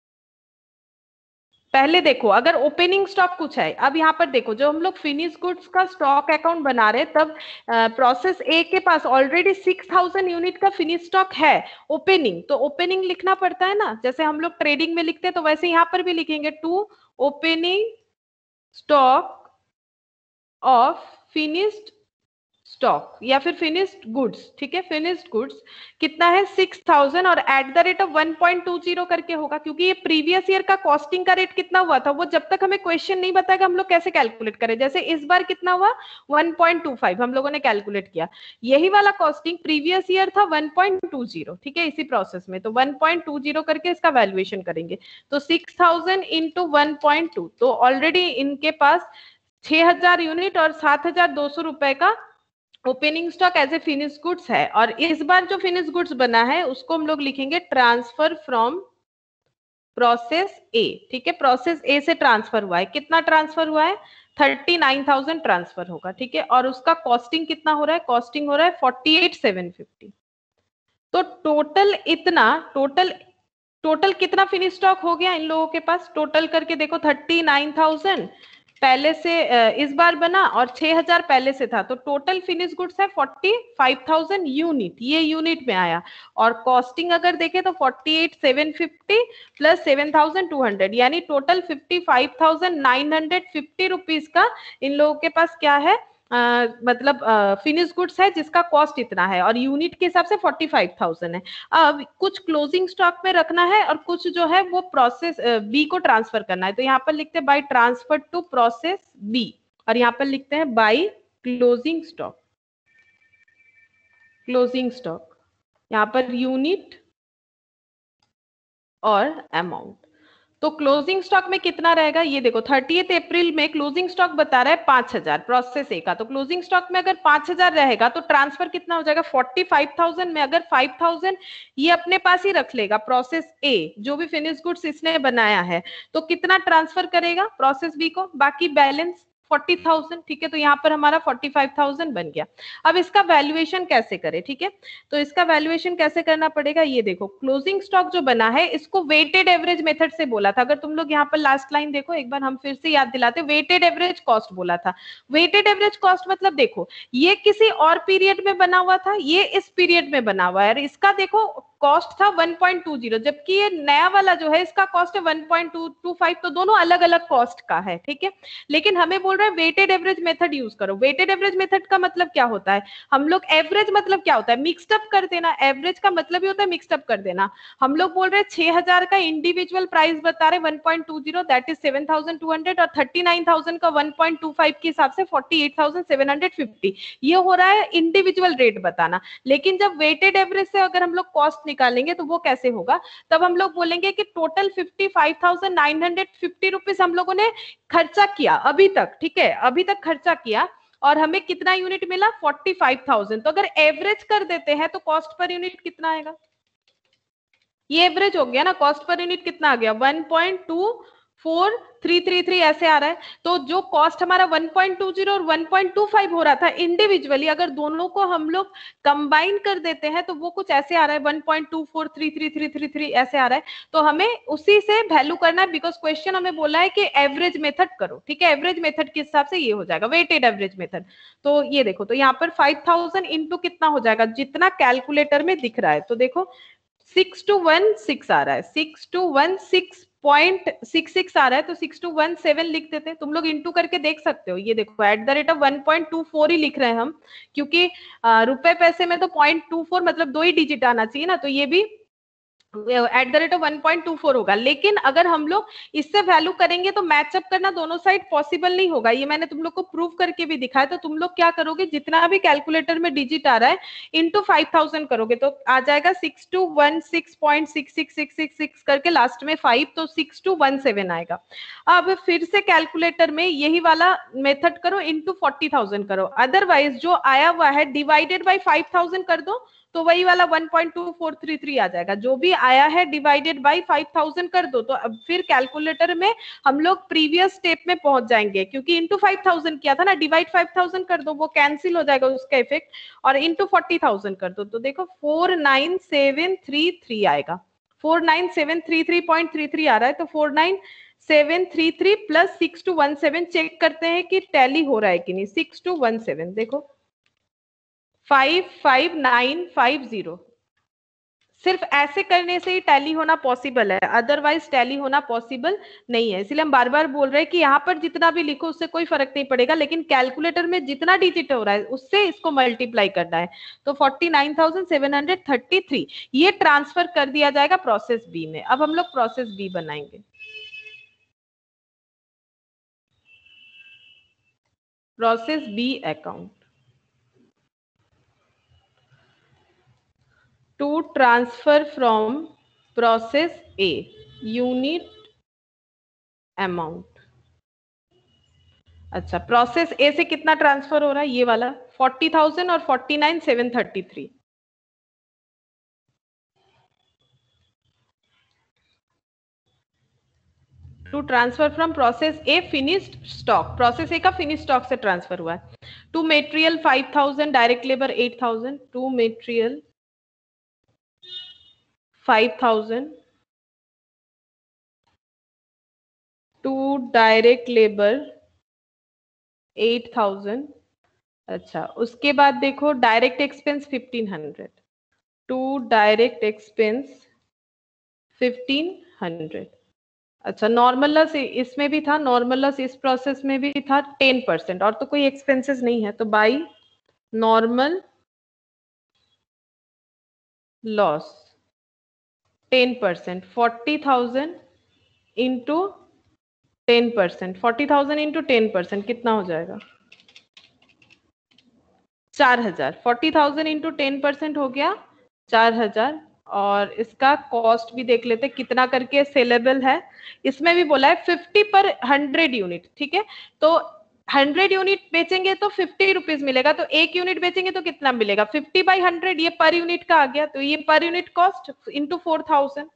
पहले देखो अगर ओपनिंग स्टॉक कुछ है, अब यहाँ पर देखो जो हम लोग फिनिश गुड्स का स्टॉक अकाउंट बना रहे तब प्रोसेस ए के पास ऑलरेडी सिक्स थाउजेंड यूनिट का फिनिश स्टॉक है ओपनिंग, तो ओपनिंग लिखना पड़ता है ना, जैसे हम लोग ट्रेडिंग में लिखते हैं तो वैसे यहाँ पर भी लिखेंगे to opening stock of finished stock या फिर फिनिश्ड गुड्स, ठीक है, फिनिश्ड गुड्स कितना है सिक्स थाउजेंड और at the rate of one point two zero करके होगा, क्योंकि ये प्रीवियस ईयर का कॉस्टिंग का रेट कितना हुआ था वो जब तक हमें क्वेश्चन नहीं बताएगा हम लोग कैसे कैलकुलेट करें। जैसे इस बार कितना हुआ वन पॉइंट टू फाइव हम लोगों ने कैलकुलेट किया, यही वाला कॉस्टिंग प्रीवियस ईयर था वन पॉइंट टू जीरो, ठीक है, इसी प्रोसेस में। तो वन पॉइंट टू जीरो करके इसका वैल्यूएशन करेंगे, तो six thousand into one point two, तो ऑलरेडी इनके पास छह हजार यूनिट और सात हजार दो सौ रुपए का opening stock as a finish goods है। और इस बार जो फिनिश गुड्स बना है उसको हम लोग लिखेंगे ट्रांसफर फ्रॉम प्रोसेस ए, ठीक है, प्रोसेस ए से ट्रांसफर हुआ है। कितना ट्रांसफर हुआ है, थर्टी नाइन थाउजेंड ट्रांसफर होगा, ठीक है, और उसका कॉस्टिंग कितना हो रहा है, कॉस्टिंग हो रहा है फोर्टी एट सेवन फिफ्टी। तो टोटल इतना टोटल टोटल कितना फिनिश स्टॉक हो गया इन लोगों के पास, टोटल करके देखो थर्टी नाइन थाउजेंड पहले से इस बार बना और छह हजार पहले से था, तो टोटल फिनिश गुड्स है फोर्टी फाइव थाउजेंड यूनिट, ये यूनिट में आया। और कॉस्टिंग अगर देखें तो forty eight seven fifty plus seven thousand two hundred, यानी total fifty five thousand nine hundred fifty rupees का इन लोगों के पास क्या है, Uh, मतलब फिनिश uh, गुड्स है जिसका कॉस्ट इतना है और यूनिट के हिसाब से फोर्टी फाइव थाउजेंड है। अब कुछ क्लोजिंग स्टॉक में रखना है और कुछ जो है वो प्रोसेस बी uh, को ट्रांसफर करना है, तो यहाँ पर लिखते हैं by transfer to process B और यहाँ पर लिखते हैं by closing stock, closing stock यहाँ पर यूनिट और अमाउंट। तो क्लोजिंग स्टॉक में कितना रहेगा, ये देखो थर्टियथ अप्रैल में क्लोजिंग स्टॉक बता रहा है पांच हजार प्रोसेस ए का, तो क्लोजिंग स्टॉक में अगर पांच हजार रहेगा तो ट्रांसफर कितना हो जाएगा फोर्टी फाइव थाउजेंड में। अगर फाइव थाउजेंड ये अपने पास ही रख लेगा प्रोसेस ए, जो भी फिनिश गुड्स इसने बनाया है, तो कितना ट्रांसफर करेगा प्रोसेस बी को, बाकी बैलेंस फोर्टी थाउजेंड, ठीक है, तो यहाँ पर हमारा फोर्टी फाइव थाउजेंड बन गया। अब इसका वैल्यूएशन कैसे करें, ठीक है, तो इसका वैल्यूएशन कैसे करना पड़ेगा, ये देखो क्लोजिंग स्टॉक जो बना है इसको वेटेड एवरेज मेथड से बोला था। अगर तुम लोग यहाँ पर लास्ट लाइन देखो एक बार हम फिर से याद दिलाते, वेटेड एवरेज कॉस्ट बोला था। वेटेड एवरेज कॉस्ट मतलब देखो ये किसी और पीरियड में बना हुआ था, ये इस पीरियड में बना हुआ है और इसका देखो कॉस्ट था वन पॉइंट टू जीरो, जबकि ये नया वाला जो है इसका कॉस्ट है one point two two five, तो दोनों अलग अलग कॉस्ट का है, ठीक है। लेकिन हमें बोल रहा है वेटेड एवरेज मेथड यूज करो। वेटेड एवरेज मेथड का मतलब क्या होता है, हम लोग एवरेज मतलब क्या होता है, मिक्स्ड अप कर देना, एवरेज का मतलब ही होता है मिक्स्ड अप कर देना। हम लोग बोल रहे हैं छह हजार का इंडिविजुअल प्राइस बता रहे one point two zero, that is seven thousand two hundred और थर्टी नाइन थाउजेंड का वन पॉइंट टू फाइव के हिसाब से forty eight thousand seven hundred fifty, ये हो रहा है इंडिविजुअल रेट बताना। लेकिन जब वेटेड एवरेज से अगर हम लोग कॉस्ट निकालेंगे तो वो कैसे होगा, तब हम लोग बोलेंगे कि total fifty five thousand nine hundred fifty rupees हम लोगों ने खर्चा किया अभी तक, ठीक है, अभी तक खर्चा किया और हमें कितना यूनिट मिला फोर्टी फाइव थाउजेंड। तो अगर एवरेज कर देते हैं तो कॉस्ट पर यूनिट कितना आएगा, ये एवरेज हो गया ना, कॉस्ट पर यूनिट कितना आ गया one point two four three three three ऐसे आ रहा है। तो जो कॉस्ट हमारा वन पॉइंट टू जीरो और वन पॉइंट टू फाइव हो रहा था इंडिविजुअली, अगर दोनों को हम लोग कंबाइन कर देते हैं तो वो कुछ ऐसे आ रहा है one point two four three three three three three ऐसे आ रहा है। तो हमें उसी से वैल्यू करना है, बिकॉज क्वेश्चन हमें बोला है कि एवरेज मेथड करो, ठीक है, एवरेज मेथड के हिसाब से ये हो जाएगा वेटेड एवरेज मेथड। तो ये देखो, तो यहाँ पर फाइव थाउजेंड इंटू कितना हो जाएगा, जितना कैलकुलेटर में दिख रहा है, तो देखो सिक्स टू वन सिक्स आ रहा है, six two one six point six six आ रहा है, तो सिक्स टू वन सेवन लिख देते हैं, तुम लोग इंटू करके देख सकते हो। ये देखो at the rate of one point two four ही लिख रहे हैं हम, क्योंकि रुपए पैसे में तो पॉइंट टू फोर मतलब दो ही डिजिट आना चाहिए ना, तो ये भी at the rate of one point two four होगा। लेकिन अगर हम लोग इससे वैल्यू करेंगे तो मैचअप करना दोनों साइड पॉसिबल नहीं होगा, ये मैंने तुम लोग को प्रूव करके भी दिखाया। तो तुम लोग क्या करोगे, जितना भी कैलकुलेटर में डिजिट आ रहा है इंटू फाइव थाउजेंड करोगे तो आ जाएगा six two one six point six six six six six करके लास्ट में फाइव, तो सिक्स टू वन सेवन आएगा। अब फिर से कैलकुलेटर में यही वाला मेथड करो, इंटू फोर्टी थाउजेंड करो, अदरवाइज जो आया हुआ है डिवाइडेड बाई फाइव थाउजेंड कर दो तो वही वाला one point two four three three आ जाएगा। जो भी आया है डिवाइडेड बाय फाइव थाउजेंड कर दो, तो अब फिर कैलकुलेटर में हम लोग प्रीवियस स्टेप में पहुंच जाएंगे, क्योंकि इंटू फाइव थाउजेंड किया था ना, डिवाइड फाइव थाउजेंड कर दो, वो कैंसिल हो जाएगा उसका इफेक्ट, और इंटू फोर्टी थाउजेंड कर दो, तो देखो four nine seven three three आएगा, four nine seven three three point three three आ रहा है। तो four nine seven three three plus six two one seven check करते हैं कि टैली हो रहा है कि नहीं। सिक्स टू वन सेवन देखो five five nine five zero सिर्फ ऐसे करने से ही टैली होना पॉसिबल है, अदरवाइज टैली होना पॉसिबल नहीं है। इसलिए हम बार बार बोल रहे हैं कि यहाँ पर जितना भी लिखो उससे कोई फर्क नहीं पड़ेगा, लेकिन कैलकुलेटर में जितना डिजिट हो रहा है उससे इसको मल्टीप्लाई करना है। तो forty nine thousand seven hundred thirty three ये ट्रांसफर कर दिया जाएगा प्रोसेस बी में। अब हम लोग प्रोसेस बी बनाएंगे। Process B account to transfer from process A unit amount। अच्छा, प्रोसेस ए से कितना ट्रांसफर हो रहा है, ये वाला फोर्टी थाउजेंड और forty nine seven thirty three. To transfer from process A finished stock, process A का फिनिश स्टॉक से ट्रांसफर हुआ है। To material five thousand, direct labour eight thousand, to material five thousand, to direct labour eight thousand. अच्छा, उसके बाद देखो direct expense fifteen hundred, to direct expense fifteen hundred. अच्छा, normal loss इसमें भी था, नॉर्मल लॉस इस प्रोसेस में भी था टेन परसेंट, और तो कोई एक्सपेंसेस नहीं है, तो by normal loss ten percent, forty thousand into ten percent, forty thousand into ten percent कितना हो जाएगा, चार हजार। Forty thousand into ten percent हो गया चार हजार। और इसका कॉस्ट भी देख लेते कितना करके सेलेबल है। इसमें भी बोला है फिफ्टी पर हंड्रेड यूनिट, ठीक है। तो हंड्रेड यूनिट बेचेंगे तो फिफ्टी रुपीज मिलेगा, तो एक यूनिट बेचेंगे तो कितना मिलेगा, फिफ्टी बाई हंड्रेड, ये पर यूनिट का आ गया। तो ये per unit cost into four thousand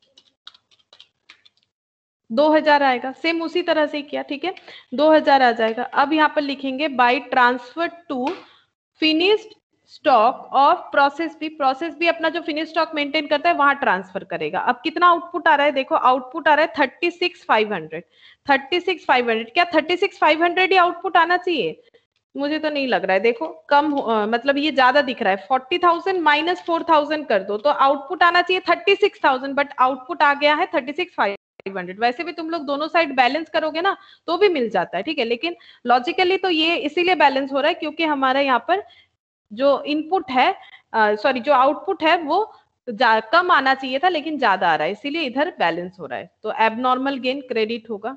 दो हजार आएगा। सेम उसी तरह से किया, ठीक है, दो हजार आ जाएगा। अब यहाँ पर लिखेंगे by transfer to finished stock of process B, process B अपना जो फिनिश स्टॉक मेंटेन करता है वहां ट्रांसफर करेगा। अब कितना आउटपुट आ रहा है, देखो आउटपुट आ रहा है thirty six five hundred, thirty six five hundred. क्या थर्टी सिक्स फाइव हंड्रेड ही आउटपुट आना चाहिए, मुझे तो नहीं लग रहा है। देखो कम आ, मतलब ये ज्यादा दिख रहा है, forty thousand minus four thousand कर दो तो आउटपुट आना चाहिए thirty six thousand, but output आ गया है थर्टी सिक्स फाइव हंड्रेड। वैसे भी तुम लोग दोनों साइड बैलेंस करोगे ना तो भी मिल जाता है, ठीक है, लेकिन लॉजिकली तो ये इसीलिए बैलेंस हो रहा है क्योंकि हमारा यहाँ पर जो इनपुट है, सॉरी जो आउटपुट है वो कम आना चाहिए था लेकिन ज्यादा आ रहा है, इसीलिए इधर बैलेंस हो रहा है। तो एबनॉर्मल गेन क्रेडिट होगा,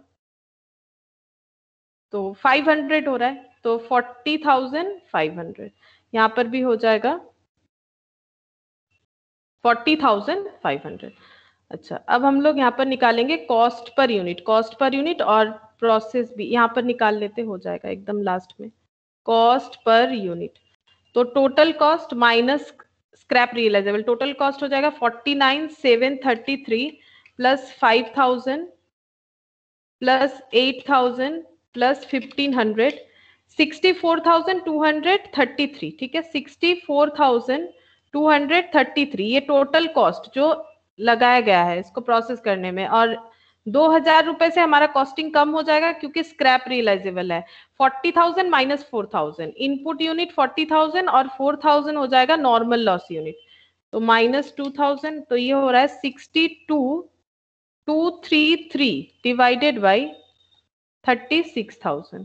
तो फाइव हंड्रेड हो रहा है, तो फोर्टी थाउजेंड फाइव हंड्रेड यहाँ पर भी हो जाएगा फोर्टी थाउजेंड फाइव हंड्रेड। अच्छा, अब हम लोग यहाँ पर निकालेंगे cost per unit, cost per unit और प्रोसेस भी यहाँ पर निकाल लेते, हो जाएगा एकदम लास्ट में कॉस्ट पर यूनिट। तो total cost minus scrap realisable, total cost हो जाएगा forty nine seven thirty three plus five thousand plus eight thousand plus fifteen hundred, sixty four thousand two hundred thirty three, ठीक है, sixty four thousand two hundred thirty three ये total cost जो लगाया गया है इसको प्रोसेस करने में। और दो हजार रुपए से हमारा कॉस्टिंग कम हो जाएगा क्योंकि स्क्रैप रियलाइजेबल है। Forty thousand minus four thousand, input unit forty thousand और फोर थाउजेंड हो जाएगा नॉर्मल लॉस यूनिट, तो माइनस टू थाउजेंड, तो ये हो रहा है sixty two two three three divided by thirty six thousand.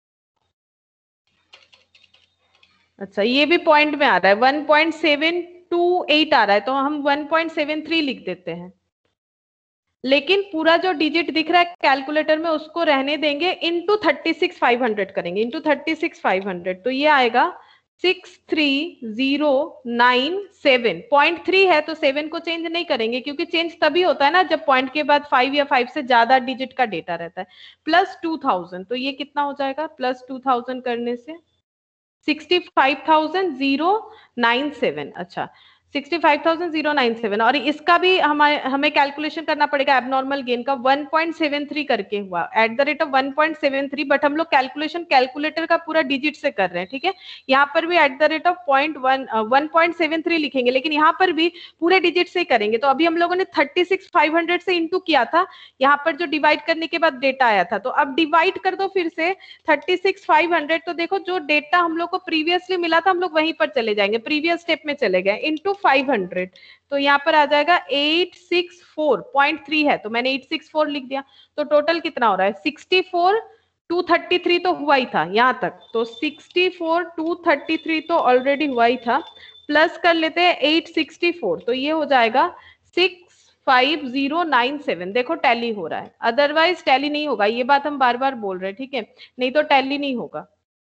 अच्छा, ये भी पॉइंट में आ रहा है, one point seven two eight आ रहा है, तो हम वन पॉइंट सेवन थ्री लिख देते हैं, लेकिन पूरा जो डिजिट दिख रहा है कैलकुलेटर में उसको रहने देंगे, into thirty six five hundred करेंगे, into thirty six five hundred, तो ये आएगा six three zero nine seven. Point three है तो सेवन को चेंज नहीं करेंगे क्योंकि चेंज तभी होता है ना जब पॉइंट के बाद फाइव या फाइव से ज्यादा डिजिट का डेटा रहता है। प्लस टू थाउजेंड, तो ये कितना हो जाएगा, प्लस टू थाउजेंड करने से sixty five thousand zero nine seven. अच्छा, sixty five thousand zero nine seven, और इसका भी हमारे हमें कैलकुलेशन करना पड़ेगा एबनॉर्मल गेन का, वन पॉइंट सेवन थ्री करके हुआ at the rate of one point seven three, but हम लोग कैलकुलेशन कैलकुलेटर का पूरा डिजिट से कर रहे हैं, ठीक है। यहाँ पर भी at the rate of point one one point seven three लिखेंगे, लेकिन यहाँ पर भी पूरे डिजिट से करेंगे। तो अभी हम लोगों ने थर्टी सिक्स फाइव हंड्रेड से इंटू किया था, यहाँ पर जो डिवाइड करने के बाद डेटा आया था, तो अब डिवाइड कर दो फिर से थर्टी सिक्स फाइव हंड्रेड, तो देखो जो डेटा हम लोग को प्रीवियसली मिला था हम लोग वहीं पर चले जाएंगे, प्रीवियस स्टेप में चले गए, इंटू फाइव हंड्रेड, तो यहाँ पर आ जाएगा eight six four point three है, तो मैंने एट सिक्स फोर लिख दिया। तो टोटल कितना हो रहा है, sixty four two thirty three तो हुआ ही था यहाँ तक, तो sixty four two thirty three तो ऑलरेडी हुआ ही था, प्लस कर लेते हैं एट सिक्सटी फोर, तो ये हो जाएगा six five zero nine seven. देखो टैली हो रहा है, अदरवाइज टैली नहीं होगा, ये बात हम बार बार बोल रहे हैं, ठीक है, नहीं तो टैली नहीं होगा।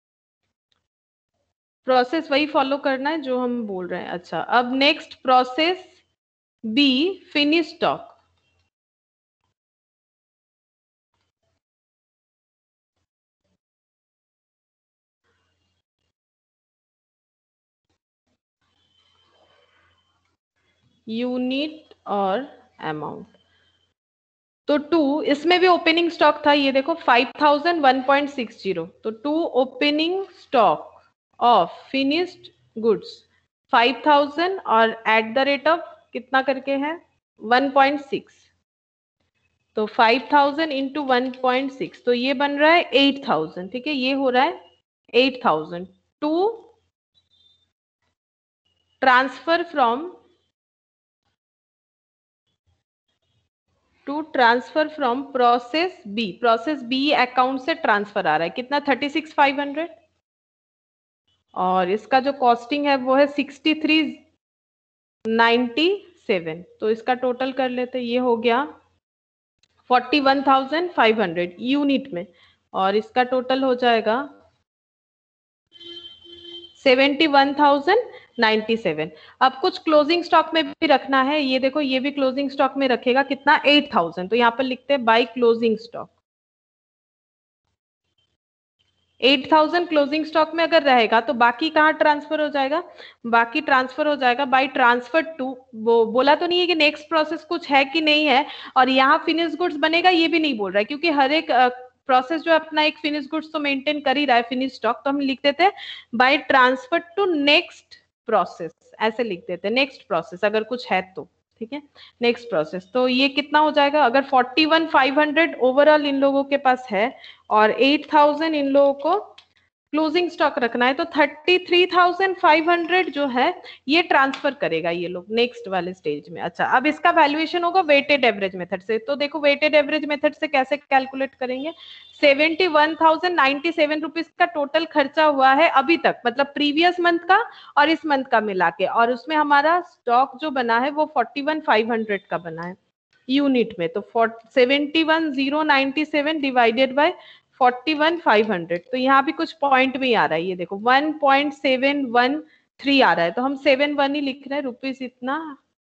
प्रोसेस वही फॉलो करना है जो हम बोल रहे हैं। अच्छा, अब next process B, finish stock. Unit और अमाउंट, तो टू, इसमें भी ओपनिंग स्टॉक था, ये देखो five thousand one point six zero, तो to opening stock of finished goods five thousand और एट द रेट ऑफ कितना करके है वन पॉइंट सिक्स, तो five thousand into one point six, तो ये बन रहा है एट थाउजेंड, ठीक है, ये हो रहा है eight thousand. To transfer from to transfer from process B, process B account से ट्रांसफर आ रहा है कितना, थर्टी सिक्स फाइव हंड्रेड, और इसका जो कॉस्टिंग है वो है सिक्सटी थ्री नाइन्टी सेवन, तो इसका टोटल कर लेते, ये हो गया forty one thousand five hundred unit में, और इसका टोटल हो जाएगा seventy one thousand ninety seven. अब कुछ क्लोजिंग स्टॉक में भी रखना है, ये देखो ये भी क्लोजिंग स्टॉक में रखेगा कितना, एट थाउजेंड, तो यहाँ पर लिखते हैं by closing stock. Eight thousand closing stock में अगर रहेगा तो बाकी कहाँ ट्रांसफर हो जाएगा, बाकी ट्रांसफर हो जाएगा बाय ट्रांसफर टू, वो बोला तो नहीं है कि नेक्स्ट प्रोसेस कुछ है कि नहीं है, और यहाँ फिनिश गुड्स बनेगा ये भी नहीं बोल रहा है, क्योंकि हर एक प्रोसेस जो अपना एक फिनिश गुड्स तो मेंटेन कर ही रहा है फिनिश स्टॉक, तो हम लिख देते हैं by transfer to next process, ऐसे लिख देते हैं नेक्स्ट प्रोसेस अगर कुछ है तो, ठीक है, नेक्स्ट प्रोसेस। तो ये कितना हो जाएगा, अगर forty one five hundred overall इन लोगों के पास है और एट थाउजेंड इन लोगों को क्लोजिंग स्टॉक रखना है, तो thirty three thousand five hundred जो है ये ट्रांसफर करेगा ये लोग नेक्स्ट वाले स्टेज में। अच्छा, अब इसका वैल्यूएशन होगा वेटेड एवरेज मेथड से, तो देखो वेटेड एवरेज मेथड से कैसे कैलकुलेट करेंगे, seventy one thousand ninety seven rupees का टोटल खर्चा हुआ है अभी तक, मतलब प्रीवियस मंथ का और इस मंथ का मिला के, और उसमें हमारा स्टॉक जो बना है वो फोर्टी वन फाइव हंड्रेड का बना है यूनिट में, तो seventy one zero ninety seven divided by forty one five hundred, तो यहाँ भी कुछ पॉइंट में आ रहा है, ये देखो one point seven one three आ रहा है, तो हम सेवन वन ही लिख रहे हैं रुपीस इतना,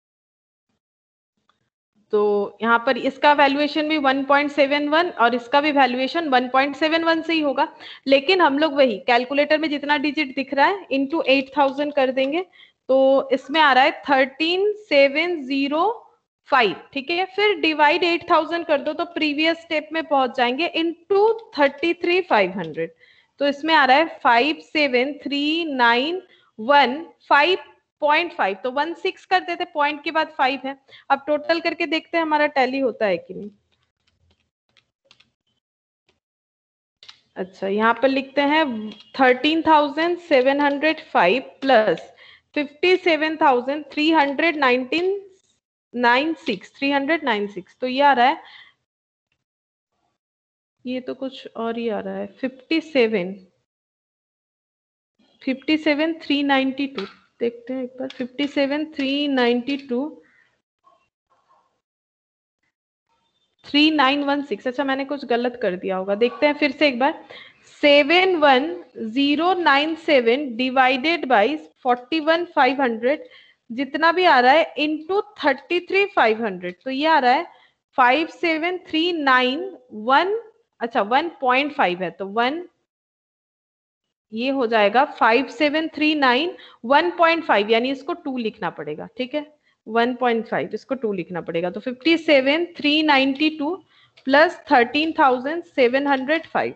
तो यहाँ पर इसका वैल्यूएशन भी वन पॉइंट सेवन वन और इसका भी valuation one point seven one से ही होगा, लेकिन हम लोग वही कैलकुलेटर में जितना डिजिट दिख रहा है इंटू एट थाउजेंड कर देंगे, तो इसमें आ रहा है थर्टीन सेवन जीरो फाइव, ठीक है, फिर डिवाइड एट थाउजेंड कर दो तो प्रीवियस स्टेप में पहुंच जाएंगे into thirty three five hundred, तो इसमें आ रहा है five seven three nine one five point five, तो वन सिक्स कर देते, पॉइंट के बाद फाइव है। अब टोटल करके देखते हैं हमारा टैली होता है कि नहीं। अच्छा, यहाँ पर लिखते हैं thirteen thousand seven hundred five plus fifty seven thousand three hundred nineteen nine six three hundred nine six, तो ये आ रहा है, ये तो कुछ और ही आ रहा है, fifty seven fifty seven three ninety two, देखते हैं एक बार, fifty seven three ninety two three nine one six, अच्छा मैंने कुछ गलत कर दिया होगा, देखते हैं फिर से एक बार, seven one zero nine seven divided by forty one five hundred जितना भी आ रहा है into thirty three five hundred, तो ये आ रहा है five seven three nine one, अच्छा वन पॉइंट फाइव है तो वन, ये हो जाएगा five seven three nine one point five, यानी इसको टू लिखना पड़ेगा, ठीक है, वन पॉइंट फाइव इसको टू लिखना पड़ेगा, तो fifty seven three ninety two plus thirteen thousand seven hundred five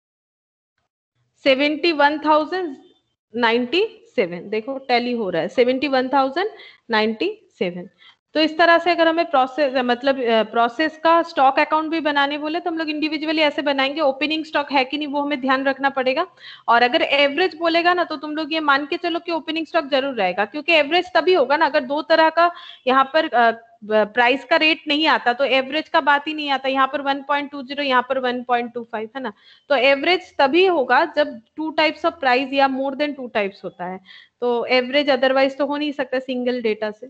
seventy one thousand ninety seven, देखो टैली हो रहा है seventy one thousand ninety seven, तो इस तरह से अगर हमें प्रोसेस मतलब प्रोसेस का स्टॉक अकाउंट भी बनाने बोले तो हम लोग इंडिविजुअली ऐसे बनाएंगे, ओपनिंग स्टॉक है कि नहीं वो हमें ध्यान रखना पड़ेगा। और अगर एवरेज बोलेगा ना तो तुम लोग ये मान के चलो कि ओपनिंग स्टॉक जरूर रहेगा, क्योंकि एवरेज तभी होगा ना अगर दो तरह का यहाँ पर प्राइस का रेट नहीं आता तो एवरेज का बात ही नहीं आता। यहाँ पर वन पॉइंट टू जीरो, यहाँ पर वन पॉइंट टू फाइव है ना, तो एवरेज तभी होगा जब टू टाइप्स ऑफ प्राइस या मोर देन टू टाइप्स होता है, तो एवरेज अदरवाइज तो हो नहीं सकता सिंगल डेटा से।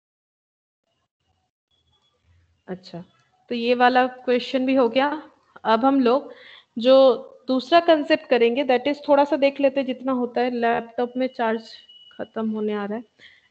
अच्छा, तो ये वाला क्वेश्चन भी हो गया। अब हम लोग जो दूसरा कंसेप्ट करेंगे दैट इज, थोड़ा सा देख लेते जितना होता है, लैपटॉप में चार्ज खत्म होने आ रहा है,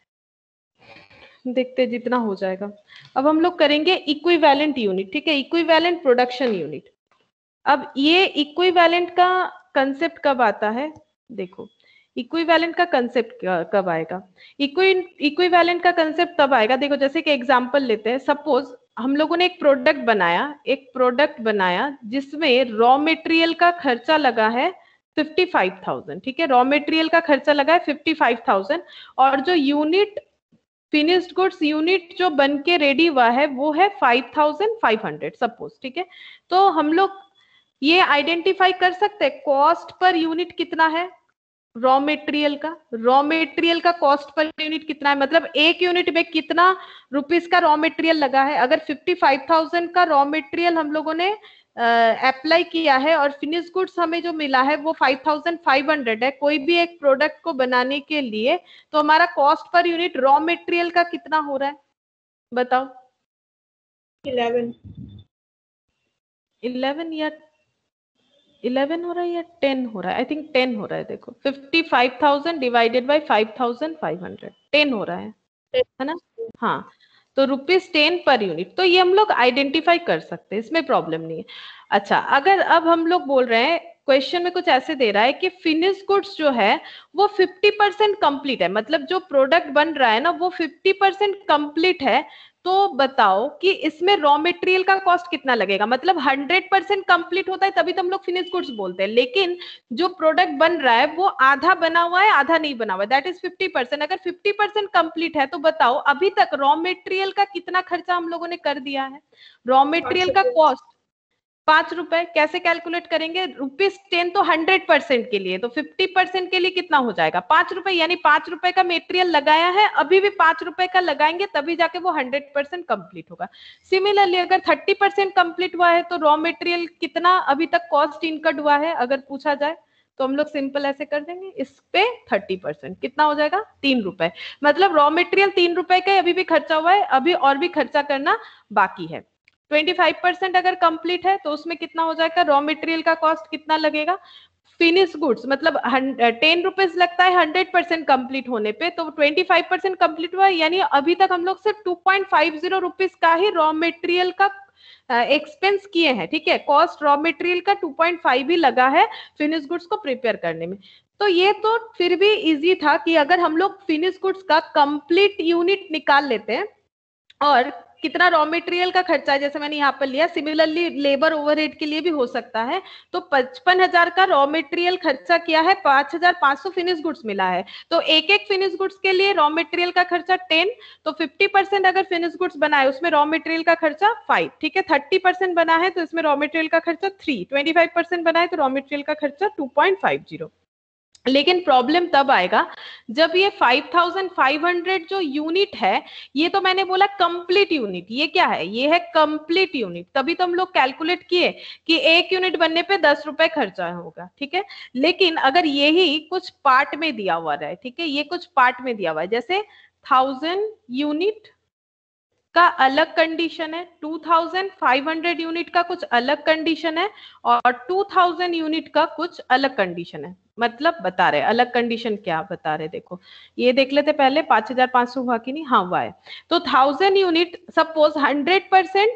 देखते जितना हो जाएगा। अब हम लोग करेंगे इक्विवेलेंट यूनिट, ठीक है, इक्विवेलेंट प्रोडक्शन यूनिट। अब ये इक्विवेलेंट का कंसेप्ट कब आता है, देखो इक्विवेलेंट का कंसेप्ट कब आएगा, इक्वी इक्विवेलेंट का कंसेप्ट तब आएगा, देखो जैसे कि एग्जांपल लेते हैं, सपोज हम लोगों ने एक प्रोडक्ट बनाया एक प्रोडक्ट बनाया जिसमें रॉ मटेरियल का खर्चा लगा है फिफ्टी फाइव थाउजेंड, ठीक है, रॉ मटेरियल का खर्चा लगा है फिफ्टी फाइव थाउजेंड, और जो यूनिट फिनिश्ड गुड्स यूनिट जो बन के रेडी हुआ है वो है five thousand five hundred suppose, ठीक है। तो हम लोग ये आइडेंटिफाई कर सकते हैं कॉस्ट पर यूनिट कितना है रॉ मटेरियल का, रॉ मटेरियल का कॉस्ट पर यूनिट कितना है, मतलब एक यूनिट में कितना रुपीस का रॉ मटेरियल लगा है। अगर फिफ्टी फाइव थाउजेंड का रॉ मटेरियल हम लोगों ने अप्लाई uh, किया है और फिनिश गुड्स हमें जो मिला है वो फाइव थाउजेंड फाइव हंड्रेड है कोई भी एक प्रोडक्ट को बनाने के लिए, तो हमारा cost per unit raw material का कितना हो रहा है बताओ? इलेवन इलेवन या इलेवन हो रहा है या टेन हो रहा है, आई थिंक टेन हो रहा है। देखो fifty five thousand divided by five thousand five hundred, ten हो रहा है है ना, हाँ, तो रुपीज टेन पर यूनिट, तो ये हम लोग आइडेंटिफाई कर सकते हैं, इसमें प्रॉब्लम नहीं है। अच्छा, अगर अब हम लोग बोल रहे हैं क्वेश्चन में कुछ ऐसे दे रहा है कि फिनिश गुड्स जो है वो फिफ्टी परसेंट कंप्लीट है, मतलब जो प्रोडक्ट बन रहा है ना वो फिफ्टी परसेंट कंप्लीट है, तो बताओ कि इसमें रॉ मटेरियल का कॉस्ट कितना लगेगा। मतलब हंड्रेड परसेंट कंप्लीट होता है तभी तो हम लोग फिनिश गुड्स बोलते हैं, लेकिन जो प्रोडक्ट बन रहा है वो आधा बना हुआ है आधा नहीं बना हुआ है, दैट इज फिफ्टी परसेंट। अगर फिफ्टी परसेंट कंप्लीट है तो बताओ अभी तक रॉ मटेरियल का कितना खर्चा हम लोगों ने कर दिया है। रॉ मटेरियल का कॉस्ट पांच रुपए, कैसे कैलकुलेट करेंगे, रुपीज टेन तो हंड्रेड परसेंट के लिए, तो फिफ्टी परसेंट के लिए कितना हो जाएगा पांच रुपए, यानी पांच रुपए का मेटेरियल लगाया है, अभी भी पांच रुपए का लगाएंगे तभी जाके वो हंड्रेड परसेंट कंप्लीट होगा। सिमिलरली अगर थर्टी परसेंट कंप्लीट हुआ है तो रॉ मटेरियल कितना अभी तक कॉस्ट इनकर्ड हुआ है अगर पूछा जाए, तो हम लोग सिंपल ऐसे कर देंगे, इस पे थर्टी परसेंट कितना हो जाएगा तीन रुपए, मतलब रॉ मटेरियल तीन रुपए का अभी भी खर्चा हुआ है, अभी और भी खर्चा करना बाकी है। ट्वेंटी फाइव परसेंट अगर कंप्लीट है तो उसमें कितना हो जाएगा, रॉ मटेरियल का कॉस्ट कितना लगेगा, फिनिश गुड्स मतलब टेन रुपीज लगता है हंड्रेड परसेंट कंप्लीट होने पे, तो ट्वेंटी फाइव परसेंट कंप्लीट हुआ, यानी अभी तक हम लोग सिर्फ two point five zero rupees का ही रॉ मटेरियल का एक्सपेंस uh, किए हैं, ठीक है, कॉस्ट रॉ मटेरियल का टू पॉइंट फाइव ही लगा है फिनिश गुड्स को प्रिपेयर करने में। तो ये तो फिर भी इजी था कि अगर हम लोग फिनिश गुड्स का कंप्लीट यूनिट निकाल लेते हैं और कितना रॉ मटेरियल का खर्चा है जैसे मैंने यहाँ पर लिया, सिमिलरली लेबर ओवरहेड के लिए भी हो सकता है, तो पचपन हजार का रॉ मटेरियल खर्चा किया है, पांच हजार पांच सौ फिनिश गुड्स मिला है, तो एक एक फिनिश गुड्स के लिए रॉ मटेरियल का खर्चा टेन, तो फिफ्टी परसेंट अगर फिनिश गुड्स बनाए उसमें रॉ मटेरियल का खर्चा फाइव, ठीक है, थर्टी परसेंट बना है तो इसमें रॉ मटेरियल का खर्चा थ्री, ट्वेंटी फाइव परसेंट बना है तो रॉ मटेरियल का खर्चा टू पॉइंट फाइव जीरो। लेकिन प्रॉब्लम तब आएगा जब ये फाइव थाउजेंड फाइव हंड्रेड जो यूनिट है, ये तो मैंने बोला कंप्लीट यूनिट, ये क्या है, ये है कंप्लीट यूनिट, तभी तो हम लोग कैलकुलेट किए कि एक यूनिट बनने पे दस रुपए खर्चा होगा, ठीक है। लेकिन अगर यही कुछ पार्ट में दिया हुआ है, ठीक है, ये कुछ पार्ट में दिया हुआ है, जैसे थाउजेंड यूनिट का अलग कंडीशन है, two thousand five hundred unit का कुछ अलग कंडीशन है, और टू थाउजेंड यूनिट का कुछ अलग कंडीशन है। मतलब बता रहे अलग कंडीशन क्या बता रहे, देखो ये देख लेते पहले, पांच हजार पांच सौ हुआ कि नहीं, हाँ हुआ है। तो thousand unit suppose hundred percent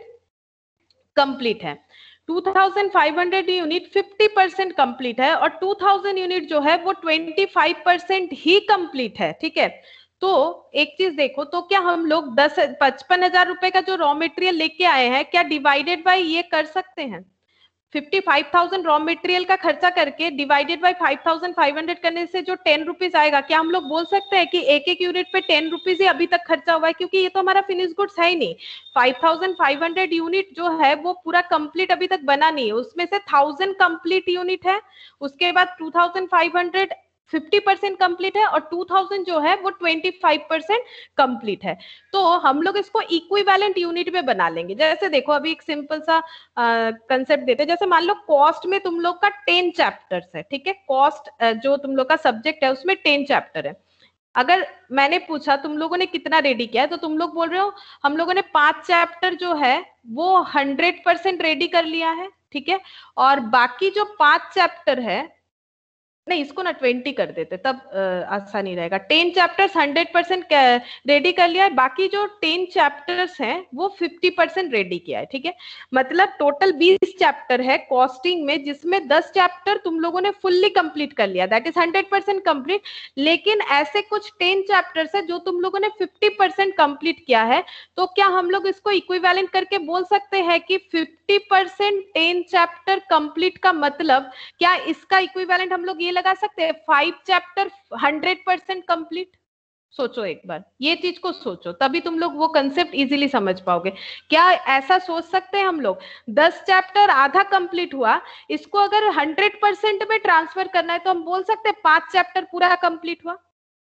complete है, two thousand five hundred unit fifty percent complete है, और टू थाउजेंड यूनिट जो है वो ट्वेंटी फाइव परसेंट ही कंप्लीट है, ठीक है। तो एक चीज देखो, तो क्या हम लोग दस पचपन हजार रुपए का जो रॉ मटेरियल लेके आए हैं क्या डिवाइडेड बाय ये कर सकते हैं, fifty five thousand raw material का खर्चा करके divided by five thousand five hundred करने से जो टेन रुपीज आएगा, क्या हम लोग बोल सकते हैं कि एक एक यूनिट पे टेन रुपीज ही अभी तक खर्चा हुआ है? क्योंकि ये तो हमारा फिनिश गुड्स है ही नहीं। Five thousand five hundred unit जो है वो पूरा कंप्लीट अभी तक बना नहीं है, उसमें से थाउजेंड कंप्लीट यूनिट है, उसके बाद two thousand five hundred fifty percent complete है और टू थाउजेंड जो है वो ट्वेंटी फाइव परसेंट कंप्लीट है। तो हम लोग इसको इक्विवेलेंट यूनिट में बना लेंगे। जैसे देखो अभी एक सिंपल सा कंसेप्ट देते हैं, जैसे मान लो कॉस्ट में तुम लोग का टेन चैप्टर्स है, ठीक है, कॉस्ट जो तुम लोग का सब्जेक्ट है उसमें टेन चैप्टर है। अगर मैंने पूछा तुम लोगों ने कितना रेडी किया है, तो तुम लोग बोल रहे हो हम लोगों ने पांच चैप्टर जो है वो हंड्रेड परसेंट रेडी कर लिया है, ठीक है, और बाकी जो पांच चैप्टर है, नहीं इसको ना ट्वेंटी कर देते तब आसानी रहेगा। Ten chapters hundred percent ready कर लिया है, बाकी जो टेन चैप्टर्स हैं वो फिफ्टी परसेंट रेडी किया है, ठीक है। मतलब टोटल बीस चैप्टर है कॉस्टिंग में, जिसमें दस चैप्टर तुम लोगों ने फुल्ली कंप्लीट कर लिया, that is hundred percent complete. लेकिन ऐसे कुछ टेन चैप्टर्स है जो तुम लोगों ने फिफ्टी परसेंट कंप्लीट किया है, तो क्या हम लोग इसको इक्विवेलेंट करके बोल सकते हैं कि fifty percent ten chapter complete का मतलब, क्या इसका इक्विवेलेंट हम लोग ये लगा सकते हैं five chapter hundred percent complete? सोचो एक बार, ये चीज को सोचो, तभी तुम लोग वो कंसेप्ट इजीली समझ पाओगे। क्या ऐसा सोच सकते हैं हम लोग दस चैप्टर आधा कंप्लीट हुआ, इसको अगर हंड्रेड परसेंट में ट्रांसफर करना है तो हम बोल सकते हैं पांच चैप्टर पूरा कंप्लीट हुआ?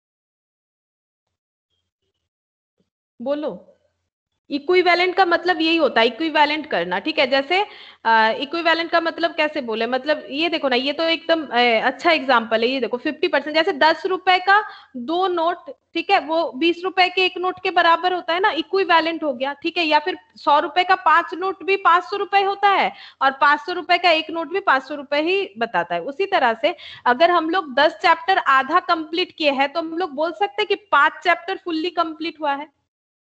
बोलो। इक्विवेलेंट का मतलब यही होता है, इक्विवेलेंट करना, ठीक है। जैसे इक्विवेलेंट का मतलब कैसे बोले, मतलब ये देखो ना, ये तो एकदम अच्छा एग्जांपल है। ये देखो फिफ्टी परसेंट, जैसे दस रुपए का दो नोट, ठीक है, वो बीस रुपए के एक नोट के बराबर होता है ना, इक्विवेलेंट हो गया, ठीक है। या फिर सौ रुपए का पांच नोट भी पांच सौ रुपए होता है, और पांच सौ रुपए का एक नोट भी पांच सौ रुपए ही बताता है। उसी तरह से अगर हम लोग दस चैप्टर आधा कंप्लीट किए हैं, तो हम लोग बोल सकते हैं कि पांच चैप्टर फुल्ली कंप्लीट हुआ है।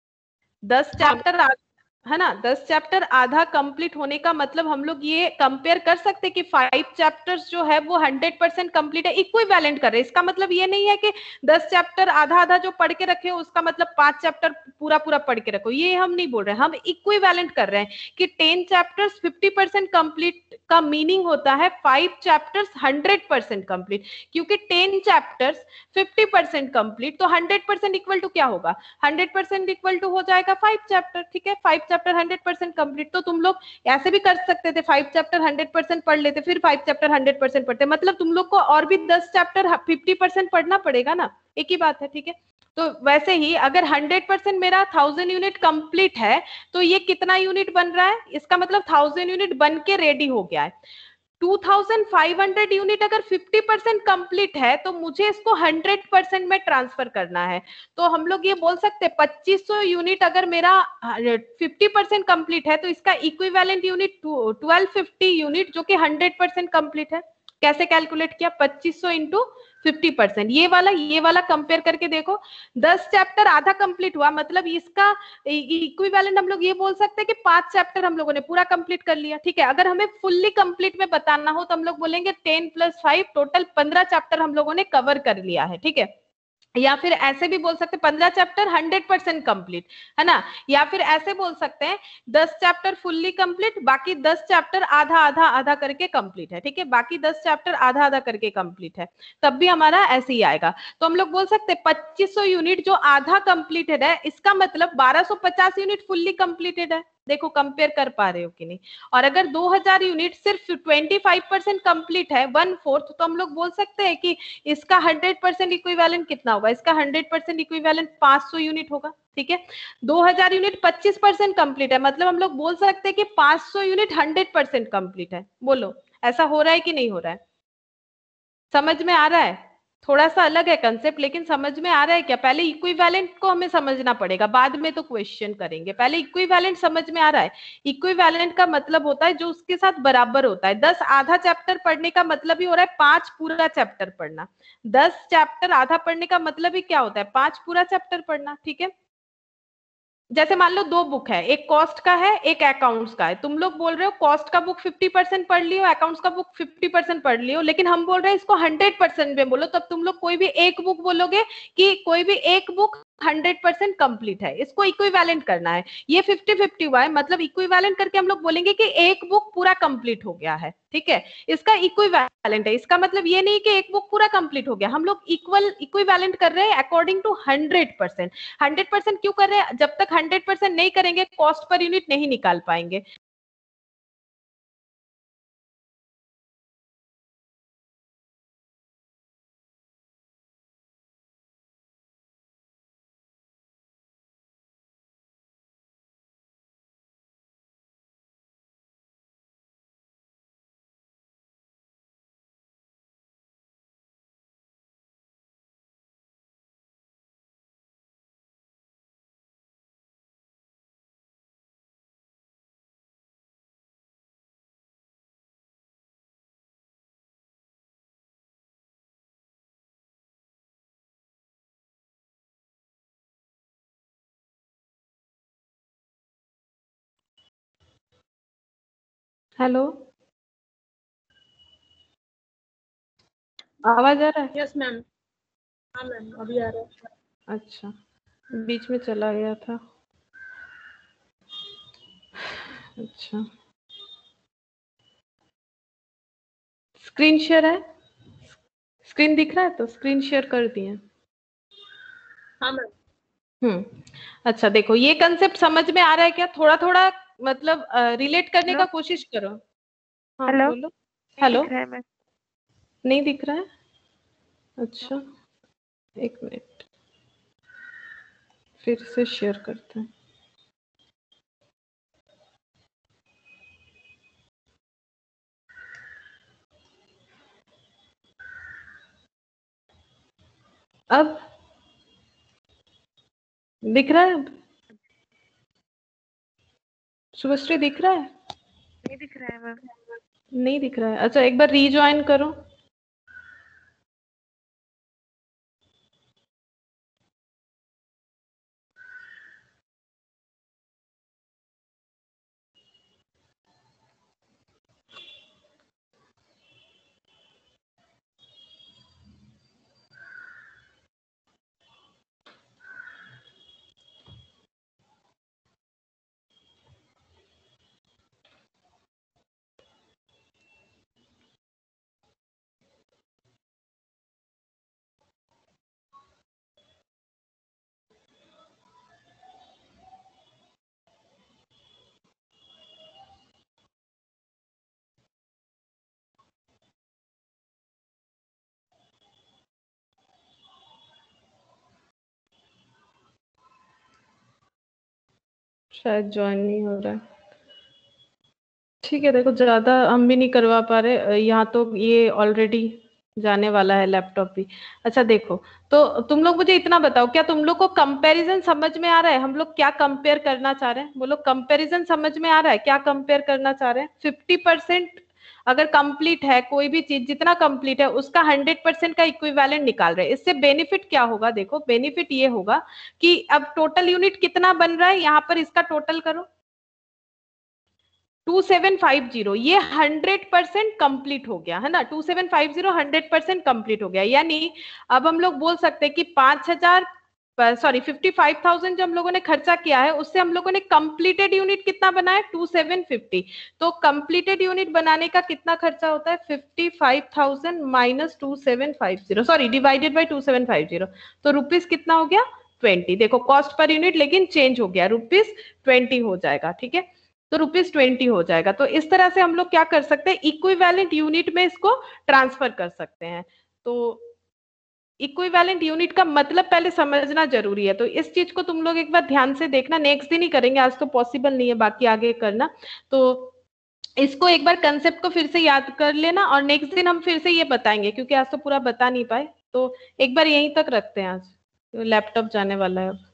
दस चैप्टर है ना, दस चैप्टर आधा कंप्लीट होने का मतलब हम लोग ये कंपेयर कर सकते हैं कि फाइव चैप्टर्स जो है वो हंड्रेड परसेंट कंप्लीट है, इक्विवेलेंट कर रहे हैं। इसका मतलब ये नहीं है कि दस चैप्टर आधा आधा जो पढ़ के रखे हो उसका मतलब पांच चैप्टर पूरा पूरा पढ़ के रखो, ये हम नहीं बोल रहे हैं। हम इक्विवेलेंट कर रहे हैं कि ten chapters fifty percent complete का मीनिंग होता है five chapters hundred percent complete, क्योंकि ten chapters fifty percent complete, तो हंड्रेड परसेंट इक्वल टू क्या होगा, हंड्रेड परसेंट इक्वल टू हो जाएगा फाइव चैप्टर, ठीक है। Five chapter hundred percent complete, तो तुम लोग ऐसे भी कर सकते थे, फाइव चैप्टर हंड्रेड परसेंट पढ़ लेते, फिर फाइव चैप्टर हंड्रेड परसेंट पढ़ते, मतलब तुम लोग को और भी दस चैप्टर फिफ्टी परसेंट पढ़ना पड़ेगा ना, एक ही बात है, ठीक है। तो वैसे ही अगर हंड्रेड परसेंट मेरा थाउजेंड यूनिट कंप्लीट है, तो ये कितना यूनिट बन रहा है, इसका मतलब थाउजेंड यूनिट बन के रेडी हो गया है। Two thousand five hundred unit अगर फिफ्टी परसेंट कंप्लीट है, तो मुझे इसको हंड्रेड परसेंट में ट्रांसफर करना है। तो हम लोग ये बोल सकते हैं पच्चीस सौ यूनिट अगर मेरा फिफ्टी परसेंट कंप्लीट है, तो इसका equivalent unit twelve fifty unit जो कि हंड्रेड परसेंट कंप्लीट है। कैसे कैलकुलेट किया, पच्चीस सौ इंटू फिफ्टी परसेंट, ये वाला ये वाला कंपेयर करके देखो। दस चैप्टर आधा कंप्लीट हुआ, मतलब इसका इक्विवेलेंट हम लोग ये बोल सकते हैं कि पांच चैप्टर हम लोगों ने पूरा कंप्लीट कर लिया, ठीक है। अगर हमें फुल्ली कंप्लीट में बताना हो तो हम लोग बोलेंगे टेन प्लस फाइव, टोटल पंद्रह चैप्टर हम लोगों ने कवर कर लिया है, ठीक है। या फिर ऐसे भी बोल सकते हैं पंद्रह चैप्टर हंड्रेड परसेंट कंप्लीट, है ना। या फिर ऐसे बोल सकते हैं दस चैप्टर फुल्ली कंप्लीट, बाकी दस चैप्टर आधा आधा आधा करके कंप्लीट है, ठीक है, बाकी दस चैप्टर आधा आधा करके कंप्लीट है, तब भी हमारा ऐसे ही आएगा। तो हम लोग बोल सकते हैं पच्चीस सौ यूनिट जो आधा कंप्लीटेड है, इसका मतलब बारह सौ पचास यूनिट फुल्ली कंप्लीटेड है। देखो कंपेयर कर पा रहे हो कि नहीं। और अगर दो हज़ार यूनिट सिर्फ पच्चीस परसेंट कंप्लीट है, वन फोर्थ, तो हम लोग बोल सकते हैं कि इसका हंड्रेड परसेंट इक्विवेलेंट कितना होगा, इसका हंड्रेड परसेंट इक्विवेलेंट पांच सौ यूनिट होगा, ठीक है। दो हज़ार यूनिट पच्चीस परसेंट कंप्लीट है, मतलब हम लोग बोल सकते हैं कि पांच सौ यूनिट हंड्रेड परसेंट कंप्लीट है। बोलो ऐसा हो रहा है कि नहीं हो रहा है, समझ में आ रहा है? थोड़ा सा अलग है कंसेप्ट, लेकिन समझ में आ रहा है क्या? पहले इक्विवेलेंट को हमें समझना पड़ेगा, बाद में तो क्वेश्चन करेंगे। पहले इक्विवेलेंट समझ में आ रहा है? इक्विवेलेंट का मतलब होता है जो उसके साथ बराबर होता है। दस आधा चैप्टर पढ़ने का मतलब ही हो रहा है पांच पूरा चैप्टर पढ़ना। दस चैप्टर आधा पढ़ने का मतलब ही क्या होता है, पांच पूरा चैप्टर पढ़ना, ठीक है। जैसे मान लो दो बुक है, एक कॉस्ट का है एक अकाउंट्स का है, तुम लोग बोल रहे हो कॉस्ट का बुक फिफ्टी परसेंट पढ़ लियो, अकाउंट्स का बुक फिफ्टी परसेंट पढ़ लियो, लेकिन हम बोल रहे हैं इसको हंड्रेड परसेंट में बोलो, तब तुम लोग कोई भी एक बुक बोलोगे कि कोई भी एक बुक हंड्रेड परसेंट कंप्लीट है, इसको इक्विवेलेंट करना है। ये फिफ्टी फिफ्टी हुआ है, मतलब इक्विवेलेंट करके हम लोग बोलेंगे कि एक बुक पूरा कंप्लीट हो गया है, ठीक है, इसका इक्विवेलेंट है। इसका मतलब ये नहीं कि एक बुक पूरा कंप्लीट हो गया, हम लोग इक्वल इक्विवेलेंट कर रहे हैं according to hundred percent. Hundred percent क्यों कर रहे हैं? जब तक हंड्रेड परसेंट नहीं करेंगे कॉस्ट पर यूनिट नहीं निकाल पाएंगे। हेलो, आवाज आ रहा है? Yes ma'am. हाँ मैम, अभी आ रहा है। अच्छा, बीच में चला गया था। अच्छा, स्क्रीन शेयर है, स्क्रीन दिख रहा है तो स्क्रीन शेयर कर दिए। हाँ मैम। हम्म, अच्छा देखो ये कंसेप्ट समझ में आ रहा है क्या? थोड़ा थोड़ा मतलब रिलेट करने का कोशिश करो। हाँ हेलो, बोलो। हेलो, दिख रहा है मैम? नहीं दिख रहा है? अच्छा, एक मिनट, फिर से शेयर करते हैं। अब दिख रहा है? अब शुभश्री दिख रहा है? नहीं दिख रहा है मैम। नहीं दिख रहा है, अच्छा एक बार रीजॉइन करो। शायद ज्वाइन नहीं हो रहा है। ठीक है, देखो ज्यादा हम भी नहीं करवा पा रहे, यहाँ तो ये ऑलरेडी जाने वाला है लैपटॉप भी। अच्छा देखो, तो तुम लोग मुझे इतना बताओ, क्या तुम लोग को कंपैरिजन समझ में आ रहा है? हम लोग क्या कंपेयर करना चाह रहे हैं? बोलो, कंपैरिजन समझ में आ रहा है? क्या कंपेयर करना चाह रहे हैं? फिफ्टी परसेंट अगर कंप्लीट है कोई भी चीज, जितना कंप्लीट है उसका हंड्रेड परसेंट का इक्विवेलेंट निकाल रहे हैं। इससे बेनिफिट क्या होगा? देखो बेनिफिट ये होगा कि अब टोटल यूनिट कितना बन रहा है, यहाँ पर इसका टोटल करो टू सेवन फाइव जीरो, ये हंड्रेड परसेंट कंप्लीट हो गया है ना। Two seven five zero hundred percent complete हो गया, यानी अब हम लोग बोल सकते हैं कि पांच हजार सॉरी फिफ्टी फाइव थाउजेंड जो हम लोगों ने खर्चा किया है, उससे हम लोगों ने कंप्लीटेड यूनिट कितना बनाया? Two seven fifty. तो कंप्लीटेड यूनिट बनाने का कितना खर्चा होता है? Fifty five thousand minus two seven five zero, sorry divided by two seven five zero, तो रुपीज कितना हो गया? ट्वेंटी। देखो कॉस्ट पर यूनिट लेकिन चेंज हो गया, रुपीज ट्वेंटी हो जाएगा, ठीक है, तो रुपीज ट्वेंटी हो जाएगा। तो इस तरह से हम लोग क्या कर सकते हैं, इक्विवेलेंट यूनिट में इसको ट्रांसफर कर सकते हैं। तो इक्विवेलेंट यूनिट का मतलब पहले समझना जरूरी है, तो इस चीज को तुम लोग एक बार ध्यान से देखना। नेक्स्ट दिन ही करेंगे, आज तो पॉसिबल नहीं है, बाकी आगे करना। तो इसको एक बार कंसेप्ट को फिर से याद कर लेना, और नेक्स्ट दिन हम फिर से ये बताएंगे, क्योंकि आज तो पूरा बता नहीं पाए। तो एक बार यहीं तक रखते हैं, आज लैपटॉप जाने वाला है अब।